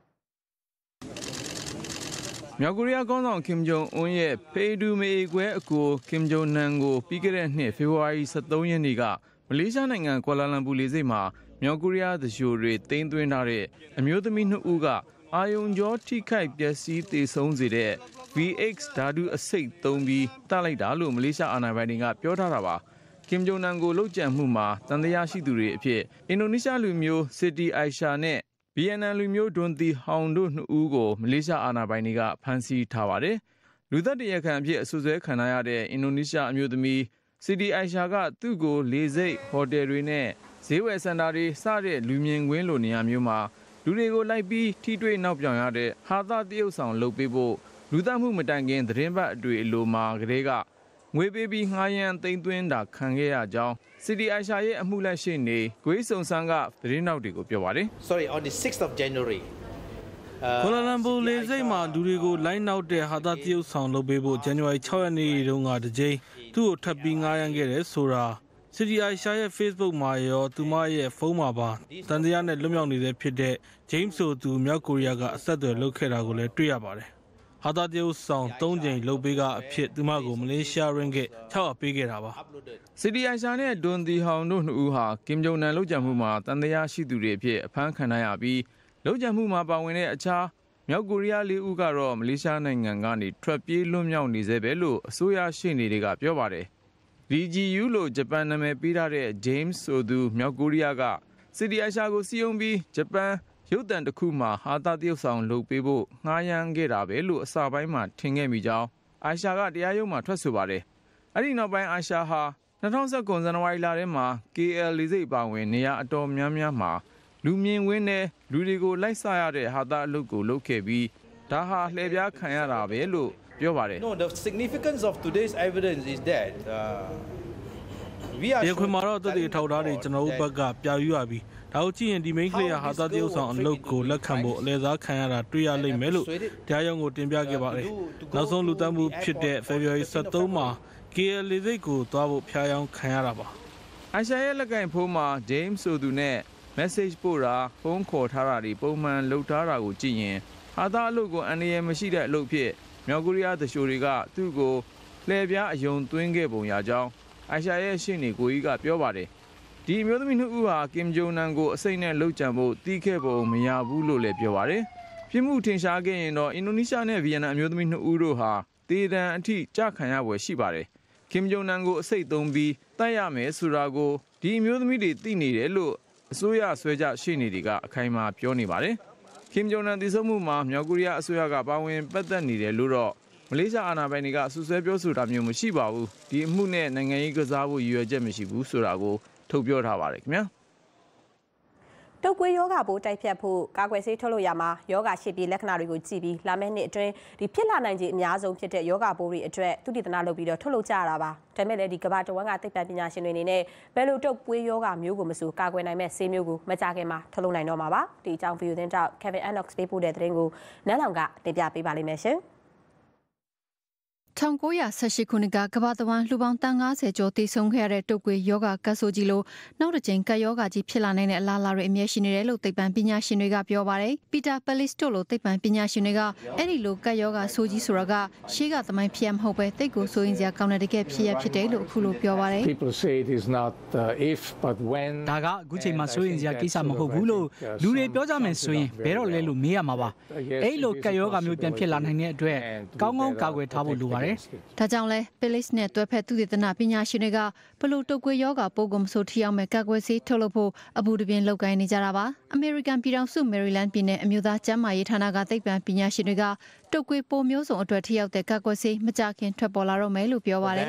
မြောက်ကိုရီးယားခေါင်းဆောင်ကင်ဂျုံအွန်းရဲ့ဖေဒူမေကွဲအကိုကင်ဂျုံနန်ကိုပြီးခဲ့တဲ့နှစ်ဖေဖော်ဝါရီလသုံးရက်နေ့ကမလေးရှားနိုင်ငံကွာလာလမ်ပူလေဆိပ်မှာမြောက်ကိုရီးယားသူလျှိုတွေတင်သွင်းထားတဲ့အမျိုးသမီးနှစ်ဦးကအာယုံကြောထိခိုက်ပျက်စီးသေဆုံးစေတဲ့ ဗီ အိတ်စ် ဓာတုအဆိပ်သုံးပြီးတတ်လိုက်တာလို့မလေးရှားအာဏာပိုင်တွေကပြောထားတာပါကင်ဂျုံနန်ကိုလှုပ်ကြံမှုမှာတန်တရားရှိသူတွေအဖြစ်အင်ဒိုနီးရှားလူမျိုးစစ်တီအိုင်ရှာနဲ့ဗီယက်နမ်လူမျိုးဒွန်တီဟောင်တို့နှစ်ဦးကိုမလေးရှားအာဏာပိုင်တွေကဖမ်းဆီးထားပါတယ်လူသက်တရာခံအဖြစ်အဆွဆွဲခံရတဲ့အင်ဒိုနီးရှားအမျိုးသမီးစီတီအိုင်ရှာကသူ့ကိုလေဆိပ်ဟိုတယ်တွေနဲ့ဈေးဝယ်စင်တာတွေစတဲ့လူမြင်ကွင်းလိုနေရာမျိုးမှာလူတွေကိုလိုက်ပြီးထိတွေ့နောက်ပြောင်ရတဲ့ဟာသတရုပ်ဆောင်လုပ်ပေးဖို့လူသတ်မှုမတိုင်ခင်သတင်းပတ်အတွေ့အလိုမှာကလေးကငွေပေးပြီးငှားရမ်းသိမ်းသွင်းတာခံခဲ့ရကြောင်းစီတီအိုင်ရှာရဲ့အမှုလက်ရှိနေဂွေးစုံစမ်းကသတင်းနောက်တွေကိုပြောပါတယ် Sorry on the sixth of January ကွာလာလမ်ပူလေဆိပ်မှာလူတွေကိုလိုက်နောက်တဲ့ဟာသတရုပ်ဆောင်လုပ်ပေးဖို့ဇန်နဝါရီ၆ရက်နေ့တုန်းကတကြိမ်သူ့ကိုထပ်ပြီးငှားရမ်းခဲ့တယ်ဆိုတာစီတီအိုင်ရှာရဲ့ Facebook မှာရောသူမရဲ့ဖုန်းမှာပါတန်တရားနဲ့လွတ်မြောက်နေတဲ့ဖြစ်တဲ့ James ဆိုသူမြောက်ကိုရီးယားကအဆက်အသွယ်လုပ်ခဲ့တာကိုလည်းတွေ့ရပါတယ်ဟာတာတရုပ်ဆောင်သုံးကြိမ်လုပ်ပေးကအဖြစ်သူမကိုမလေးရှားရင်းဂစ်၆ရာပေးခဲ့တာပါစီတီအိုင်ရှာနဲ့ဒွန်တီဟောင်တို့နှစ်ဦးဟာကင်ဂျုံနန်လှုပ်ကြံမှုမှာတန်တရားရှိသူတွေအဖြစ်အဖမ်းခံရပြီးလှုပ်ကြံမှုမှာပါဝင်တဲ့အခြားမြောက်ကိုရီးယားလေးဦးကတော့မလေးရှားနိုင်ငံကနေထွက်ပြေးလွတ်မြောက်နေသေးပဲလို့အစိုးရရှေ့နေတွေကပြောပါတယ် ဗီ ဂျီ ယူ လို့ဂျပန်နာမည်ပေးထားတဲ့ James ဆိုသူမြောက်ကိုရီးယားကစီတီအိုင်ရှာကိုစီယုံပြီးဂျပန်ရုပ်သံတစ်ခုမှာဟာတာတရုပ်ဆောင်လုပ်ပေးဖို့ငှားရမ်းခဲ့တာပဲလို့အစပိုင်းမှာထင်ခဲ့မိကြောင်းအိုင်ရှာကတရားရုံးမှာထွက်ဆိုပါတယ်။အဲ့ဒီနောက်ပိုင်းအိုင်ရှာဟာ၂၀၁၉ဇန်နဝါရီလထဲမှာ ကေ အယ် လေဆိပ်ပါဝင်နေရာအတော်များများမှာလူမြင်ကွင်းနဲ့လူတွေကိုလိုက်ဆရတဲ့ဟာတာအလုပ်ကိုလုပ်ခဲ့ပြီးဒါဟာလှည့်ပြားခံရတာပဲလို့ပြောပါတယ် No the significance of today's evidence is that uh, we are ဒီခွင့်မှာတော့တည်ထောက်ထားတွေကျွန်တော်တို့ဘက်ကပြယူရပြီးဒါကိုကြည့်ရင်ဒီ main ကလေးဟာတာတရုပ်ဆောင်အလုပ်ကိုလက်ခံဖို့အလဲစားခံရတာတွေ့ရလိမ့်မယ်လို့တရားရုံးကိုတင်ပြခဲ့ပါတယ်နောက်ဆုံးလူသတ်မှုဖြစ်တဲ့ February ၁၃မှာ ကေ အယ် လေဆိပ်ကိုသွားဖို့ဖျားယောင်းခံရတာပါအိုင်ရှာရဲ့လက်ကင်ဖုန်းမှာ James ဆိုသူနဲ့ message ပို့တာဖုန်းခေါ်ထားတာတွေပုံမှန်လုပ်ထားတာကိုကြည့်ရင်ဟာတာအလုပ်ကိုအန္တရာယ်မရှိတဲ့အလုပ်ဖြစ်မြောက်ကိုရီးယားသူလျှိုတွေကသူ့ကိုလှည့်ပြားအယုံသွင်းခဲ့ပုံရကြောင်းအိုင်ရှာရဲ့ရှေ့နေကိုကြီးကပြောပါတယ်ဒီအမျိုးသမီးနှစ်ဦးဟာကင်ဂျုံနန်ကိုအစိမ့်နဲ့လှုပ်ကြံဖို့တီးခဲ့ပုံမရဘူးလို့လည်းပြောပါတယ်ပြစ်မှုထင်ရှားခဲ့ရင်တော့အင်ဒိုနီးရှားနဲ့ဗီယက်နမ်အမျိုးသမီးနှစ်ဦးတို့ဟာတေတံအထိကြခံရပွဲရှိပါတယ်ကင်ဂျုံနန်ကိုအစိမ့်သုံးပြီးတတ်ရမယ်ဆိုတာကိုဒီအမျိုးသမီးတွေသိနေတယ်လို့အစိုးရဆွဲကြရှေ့နေတွေကအခိုင်အမာပြောနေပါတယ်ကင်ဂျုံနန်တည်ဆုံမှုမှာမြောက်ကိုရီးယားအစိုးရကပါဝင်ပတ်သက်နေတယ်လို့တော့မလေးရှားအာဏာပိုင်တွေကဆွဆွဲပြောဆိုတာမျိုးမရှိပါဘူးဒီအမှုနဲ့နိုင်ငံရေးကစားဖို့ရည်ရွယ်ချက်မရှိဘူးဆိုတာကိုထုတ်ပြောထားပါတယ်ခင်ဗျာတုပ်ကွေးယောဂပိုးတိုက်ဖြတ်ဖို့ကာကွယ်ဆေးထုတ်လို့ရမှာယောဂရှိပြီးလက္ခဏာတွေကိုကြည့်ပြီးလာမယ့်နှစ်အတွင်းဒီဖြစ်လာနိုင်ခြေအများဆုံးဖြစ်တဲ့ယောဂပိုးတွေအတွက်သုတေသနလုပ်ပြီးတော့ထုတ်လို့ကြရတာပါဒါပေမဲ့လည်းဒီကမ္ဘာတဝန်းကသိပ္ပံပညာရှင်တွေအနေနဲ့ဘယ်လိုတုပ်ကွေးယောဂမျိုးကိုမဆိုကာကွယ်နိုင်မဲ့ဆေးမျိုးကိုမကြခင်မှာထုတ်လုပ်နိုင်တော့မှာပါဒီအကြောင်းဗီဒီယိုသင်းတောက် Kevin Enox ပေးပို့တဲ့သတင်းကိုနန်းလောင်ကတင်ပြပေးပါလိမ့်မယ်ရှင်၁၉၁၈ခုနှစ်ကကမ္ဘာတဝန်းလူပေါင်းတန်း၅၀ကျော်တည်ဆုံခဲ့ရတဲ့တုပ်ကွေးယောဂကတ်ဆိုးကြီးလိုနောက်တစ်ကြိမ်ကတ်ယောဂကြီးဖြစ်လာနိုင်တဲ့အလားအလာတွေအမြဲရှိနေတယ်လို့သိပ္ပံပညာရှင်တွေကပြောပါတယ်ပီတာပလစ်တို့လိုသိပ္ပံပညာရှင်တွေကအဲ့ဒီလိုကတ်ယောဂဆိုးကြီးဆိုတာကရှေးကသမိုင်းဖြစ်ရမဟုတ်ပဲတိတ်ကိုစိုးရင်စရာကောင်းတဲ့တကယ်ဖြစ်ရဖြစ်တယ်လို့အခုလိုပြောပါတယ် People say it is not uh, if but when ဒါကအခုချိန်မှာစိုးရင်စရာကိစ္စမဟုတ်ဘူးလို့လူတွေပြောကြမယ်ဆိုရင်ဘယ်တော့လဲလို့မေးရမှာပါအဲ့လိုကတ်ယောဂမျိုးပြန်ဖြစ်လာနိုင်တဲ့အတွက်ကောင်းကောင်းကာကွယ်ထားဖို့လိုပါတယ်ဒါကြောင့်လဲပလစ်နဲ့တွဲဖက်သူတေသနပညာရှင်တွေကဘလို့တုပ်ကွေးယောဂပိုးကိုမဆိုထိအောင်မဲ့ကာကွယ်ဆေးထုတ်လုပ်ဖို့အပူတပြင်းလုပ်ကိုင်းနေကြတာပါအမေရိကန်ပြည်ထောင်စုမယ်ရီလန်းပြည်နယ်အမျိုးသားကျန်းမာရေးဌာနကသိပ္ပံပညာရှင်တွေကတုပ်ကွေးပိုးမျိုးစုံအတွက်ထိရောက်တဲ့ကာကွယ်ဆေးမကြခင်ထွက်ပေါ်လာတော့မယ်လို့ပြောပါတယ်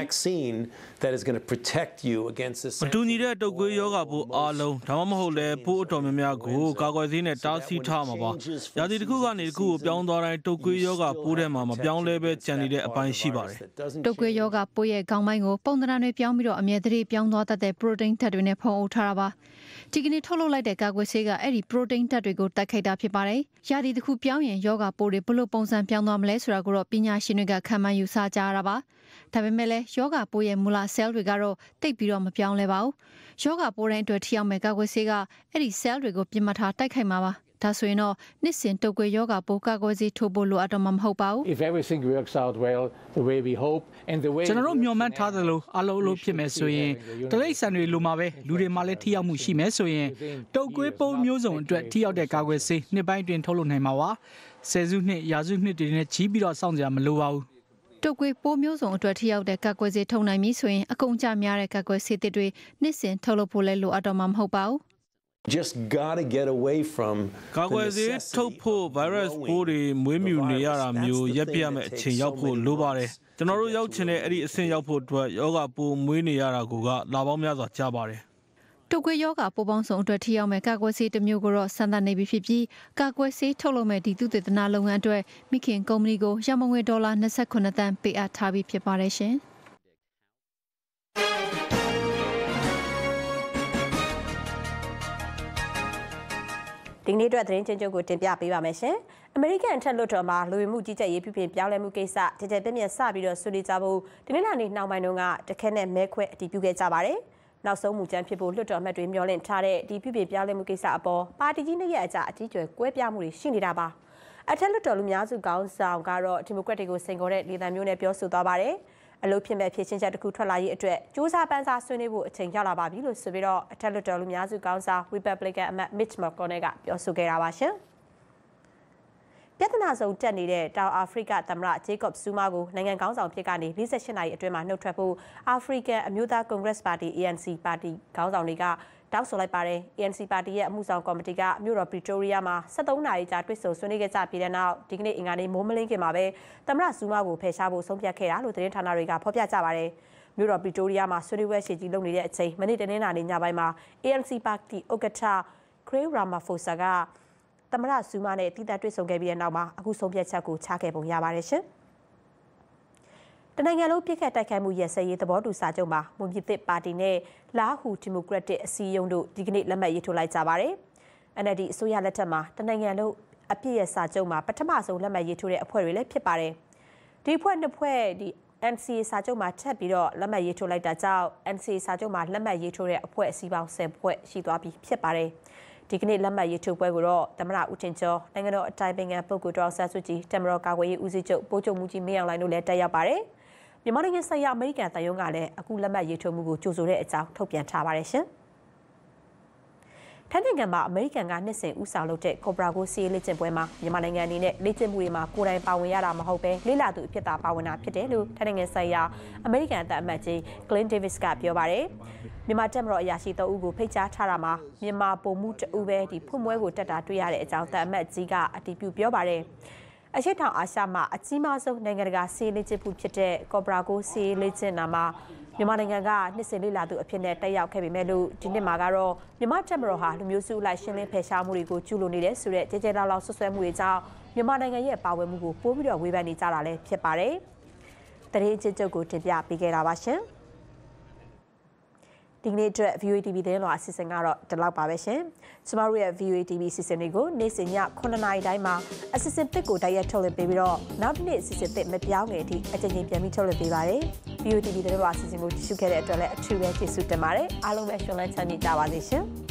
မတူညီတဲ့တုပ်ကွေးရောဂါပိုးအားလုံးဒါမှမဟုတ်လည်းပိုးအတော်များများကိုကာကွယ်ဆေးနဲ့တားဆီးထားမှာပါ။ရာသီတစ်ခုကနေတစ်ခုကိုပြောင်းသွားတိုင်းတုပ်ကွေးရောဂါပိုးထဲမှာမပြောင်းလဲပဲကျန်နေတဲ့အပိုင်းရှိပါတယ်။တုပ်ကွေးရောဂါပိုးရဲ့ခေါင်းပိုင်းကိုပုံသဏ္ဍာန်တွေပြောင်းပြီးတော့အမြဲတမ်းပြောင်းသွားတတ်တဲ့ပရိုတိန်းဓာတ်တွေနဲ့ဖုံးအုပ်ထားတာပါ။ဒီကနေ့ထုတ်လုပ်လိုက်တဲ့ကာကွယ်ဆေးကအဲ့ဒီပရိုတိန်းဓာတ်တွေကိုတိုက်ခိုက်တာဖြစ်ပါတယ်။ရာသီတစ်ခုပြောင်းရင်ရောဂါပိုးတွေဘလို့ပုံစံပြောင်းသွားမလဲဆိုတာကိုတော့ပညာရှင်တွေကခံမှန်းယူဆကြရတာပါ။ဒါပေမဲ့လည်းယောဂပိုးရဲ့မူလ cell တွေကတော့တိတ်ပြီးတော့မပြောင်းလဲပါဘူး။ယောဂပိုးတိုင်းအတွက်ထိရောက်မဲ့ကာကွယ်ဆေးကအဲ့ဒီ cell တွေကိုပြစ်မှတ်ထားတိုက်ခိုက်မှာပါ။ဒါဆိုရင်တော့နှစ်စဉ်တုပ်ကွေးယောဂပိုးကာကွယ်ဆေးထိုးဖို့လိုအပ်တော့မှာမဟုတ်ပါဘူး If everything works out well the way we hope and the way ကျွန်တော်တို့မျှော်မှန်းထားသလိုအလုံးလုံးဖြစ်မယ်ဆိုရင်တလိပ်ဆန်တွေလိုမှာပဲလူတွေမှာလည်းထိရောက်မှုရှိမယ်ဆိုရင်တုပ်ကွေးပိုးမျိုးစုံအတွက်ထိရောက်တဲ့ကာကွယ်ဆေးနှစ်ပိုင်းတွင်ထုတ်လုပ်နိုင်မှာပါ။ဆယ်စုနှစ်ရာစုနှစ်တွေနဲ့ကြီးပြီးတော့စောင့်ကြရမလိုပါဘူးတုပ်ကွေးပိုးမျိုးစုံအတွက်ထိရောက်တဲ့ကာကွယ်ဆေးထုတ်နိုင်ပြီဆိုရင်အကုန်ကြများတဲ့ကာကွယ်ဆေးတွေနှစ်စဉ်ထုတ်လုပ်ဖို့လည်းလိုအပ်တော့မှာမဟုတ်ပါဘူး just got to get away from ကာကွယ်ဆေးထုတ်ဖို့ virus ပိုးတွေမွေးမြူနေရတာမျိုးရပ်ပြမဲ့အချိန်ရောက်ဖို့လိုပါတယ်ကျွန်တော်တို့ရောက်ချင်တဲ့အဲ့ဒီအဆင့်ရောက်ဖို့အတွက်ယောဂပိုးမွေးနေရတာကလာပေါင်းများစွာကြာပါတယ်တုပ်ကွေးယောဂပိုးပေါင်းစုံအတွက်ထိရောက်မဲ့ကာကွယ်ဆေးတစ်မျိုးကိုတော့စမ်းသပ်နေပြီဖြစ်ပြီးကာကွယ်ဆေးထုတ်လုပ်မဲ့ဒီသုတေသနလုပ်ငန်းအတွက်မိခင်ကုမ္ပဏီကိုရမငွေဒေါ်လာ၂၉သန်းပေးအပ်ထားပြီးဖြစ်ပါတယ်ရှင်ဒီနေ့အတွက်သတင်းချင်းချုပ်ကိုတင်ပြပေးပါမယ်ရှင်။အမေရိကန်အထက်လွှတ်တော်မှာလူဝင်မှုကြီးကြပ်ရေးပြုပြင်ပြောင်းလဲမှုကိစ္စတကြဲပြည့်ပြည့်စပြီးတော့ဆွေးနွေးကြဖို့ဒီနေ့လာနေ့နောက်ပိုင်းတုန်းကတခဲနဲ့မဲခွဲအတည်ပြုခဲ့ကြပါတယ်။နောက်ဆုံးမူကြမ်းဖြစ်ဖို့လွှတ်တော်အမတ်တွေမျှော်လင့်ထားတဲ့ဒီပြုပြင်ပြောင်းလဲမှုကိစ္စအပေါ်ပါတီကြီးနှစ်ရပ်အကြားအကြီးအကျယ်ကွဲပြားမှုတွေရှိနေတာပါ။အထက်လွှတ်တော်လူများစုခေါင်းဆောင်ကတော့ဒီမိုကရက်တွေကိုစိန်ခေါ်တဲ့လေသံမျိုးနဲ့ပြောဆိုသွားပါတယ်။အလို့ဖြစ်မဲ့ဖြစ်ချင်းချက်တစ်ခုထွက်လာရေးအတွက်စူးစမ်းပန်းစားဆွေးနွေးဖို့အချိန်ရောက်လာပါပြီလို့ဆိုပြီးတော့အထက်လွှတ်တော်လူများစုခေါင်းဆောင် Republican အမတ် Mitch McConnell ကပြောဆိုခဲ့တာပါရှင်။ပြဿနာဆုံးတက်နေတဲ့တောင်အာဖရိကသမ္မတ Jacob Zuma ကိုနိုင်ငံခေါင်းဆောင်ဖြစ်ကနေ၄၈နာရီအတွင်းမှာနှုတ်ထွက်ဖို့အာဖရိကန်အမျိုးသား Congress Party A N C ပါတီခေါင်းဆောင်တွေကတောင်းဆိုလိုက်ပါတယ်။ A N C ပါတီရဲ့အမှုဆောင်ကော်မတီကမြို့တော် Pretoria မှာ၁၃နာရီကြာတွေ့ဆုံဆွေးနွေးခဲ့ကြပြီးတဲ့နောက်ဒီကနေ့အင်္ဂါနေ့မိုးမလင်းခင်မှာပဲသမ္မတ Zuma ကိုဖယ်ရှားဖို့ဆုံးဖြတ်ခဲ့တာလို့သတင်းဌာနတွေကဖော်ပြကြပါတယ်။မြို့တော် Pretoria မှာဆွေးနွေးပွဲရှေ့ကြီးလုပ်နေတဲ့အချိန်မနေ့တနင်္လာနေ့ညပိုင်းမှာ A N C ပါတီဥက္ကဋ္ဌ Cyril Ramaphosa ကသမ္မတ Zuma နဲ့တိကျတွေ့ဆုံခဲ့ပြီးတဲ့နောက်မှာအခုဆုံးဖြတ်ချက်ကိုချခဲ့ပုံရပါတယ်ရှင်။တနိုင်ငံလုံးပြစ်ခတ်တိုက်ခိုက်မှုရစရေးသဘောတူစာချုပ်မှာမွန်ပြည်သစ်ပါတီနဲ့လာဟူဒီမိုကရက်တစ်အစည်းအရုံးတို့ဒီကနေ့လက်မှတ်ရေးထိုးလိုက်ကြပါတယ်။ N L D အစိုးရလက်ထက်မှာတနိုင်ငံလုံးအပြစ်ရစာချုပ်မှာပထမဆုံးလက်မှတ်ရေးထိုးတဲ့အဖွဲ့တွေလည်းဖြစ်ပါတယ်။ဒီအဖွဲ့နှစ်ဖွဲ့ဒီ N C A စာချုပ်မှာထပ်ပြီးတော့လက်မှတ်ရေးထိုးလိုက်တာကြောင့် N C A စာချုပ်မှာလက်မှတ်ရေးထိုးတဲ့အဖွဲ့အစည်းပေါင်း၁၀ဖွဲ့ရှိသွားပြီဖြစ်ပါတယ်။ဒီကနေ့လက်မှတ်ရေးထိုးပွဲကိုတော့သမ္မတဦးထင်ကျော်နိုင်ငံတော်အတိုင်ပင်ခံပုဂ္ဂိုလ်ဒေါက်တာစုကြည်တမတော်ကာကွယ်ရေးဦးစီးချုပ်ပိုးချုပ်မှုကြီးမင်းအောင်လှိုင်တို့လည်းတက်ရောက်ပါတယ်။မြန်မာနိုင်ငံဆိုင်ရာအမေရိကန်သံရုံးကလည်းအခုလက်မှတ်ရေးထိုးမှုကိုကြိုဆိုတဲ့အကြောင်းထုတ်ပြန်ထားပါတယ်ရှင်။ထိုင်းနိုင်ငံမှာအမေရိကန်ကနှစ်စဉ်ဦးဆောင်လုပ်တဲ့ Cobra ကိုစီးလေ့ကျင့်ပွဲမှာမြန်မာနိုင်ငံအနေနဲ့လေ့ကျင့်မှုတွေမှာကိုယ်တိုင်ပါဝင်ရတာမဟုတ်ပဲလေ့လာသူအဖြစ်သာပါဝင်တာဖြစ်တယ်လို့ထိုင်းနိုင်ငံဆိုင်ရာအမေရိကန်တပ်အမတ်ကြီး Glenn Davis ကပြောပါတယ်။မြန်မာတပ်မတော်အရာရှိသုံးဦးကိုဖိတ်ကြားထားတာမှာမြန်မာပုံမှုတဦးပဲဒီဖွင့်ပွဲကိုတက်တာတွေ့ရတဲ့အကြောင်းတပ်အမတ်ကြီးကအတည်ပြုပြောပါတယ်။အရှိတောင်အာရှမှာအကြီးမားဆုံးနိုင်ငံတကာစီးလေ့ကျင့်မှုဖြစ်တဲ့ Cobra ကိုစီးလေ့ကျင့်တာမှာမြန်မာနိုင်ငံကနှစ်စဉ်လေ့လာသူအဖြစ်နဲ့တက်ရောက်ခဲ့ပေမဲ့လို့ဒီနှစ်မှာကတော့မြန်မာတပ်မတော်ဟာလူမျိုးစုအလိုက်ရှင်းလင်းဖယ်ရှားမှုတွေကိုကျူးလွန်နေတယ်ဆိုတဲ့ကြဲကြဲလောက်လောက်ဆွဆွဲမှုတွေကြောင့်မြန်မာနိုင်ငံရဲ့ပါဝင်မှုကိုပိုးပြီးတော့ဝေဖန်နေကြတာလည်းဖြစ်ပါတယ်။တရင်ချစ်ချုပ်ကိုတင်ပြပေးခဲ့တာပါရှင်။ဒီနေ့အတွက် V O A T V သတင်းလွှာအစီအစဉ်ကတော့ဒီလောက်ပါပဲရှင်။ကျမတို့ရဲ့ V O A T V အစီအစဉ်တွေကိုနေ့စဉ်ညခုနှစ်နာရီတိုင်းမှာအစီအစဉ်သစ်ကိုတိုက်ရိုက်ထုတ်လွှင့်ပေးပြီးတော့နောက်တစ်နေ့အစီအစဉ်သစ်မပြောင်းခင်အထိအကြိမ်ကြိမ်ပြန်ပြီးထုတ်လွှင့်ပေးပါတယ်။ V O A T V သတင်းလွှာအစီအစဉ်ကိုကြည့်ရှုခဲ့တဲ့အတွက်လည်းအထူးပဲကျေးဇူးတင်ပါတယ်။အားလုံးပဲရှင်လန်းချမ်းမြေ့ကြပါစေရှင်။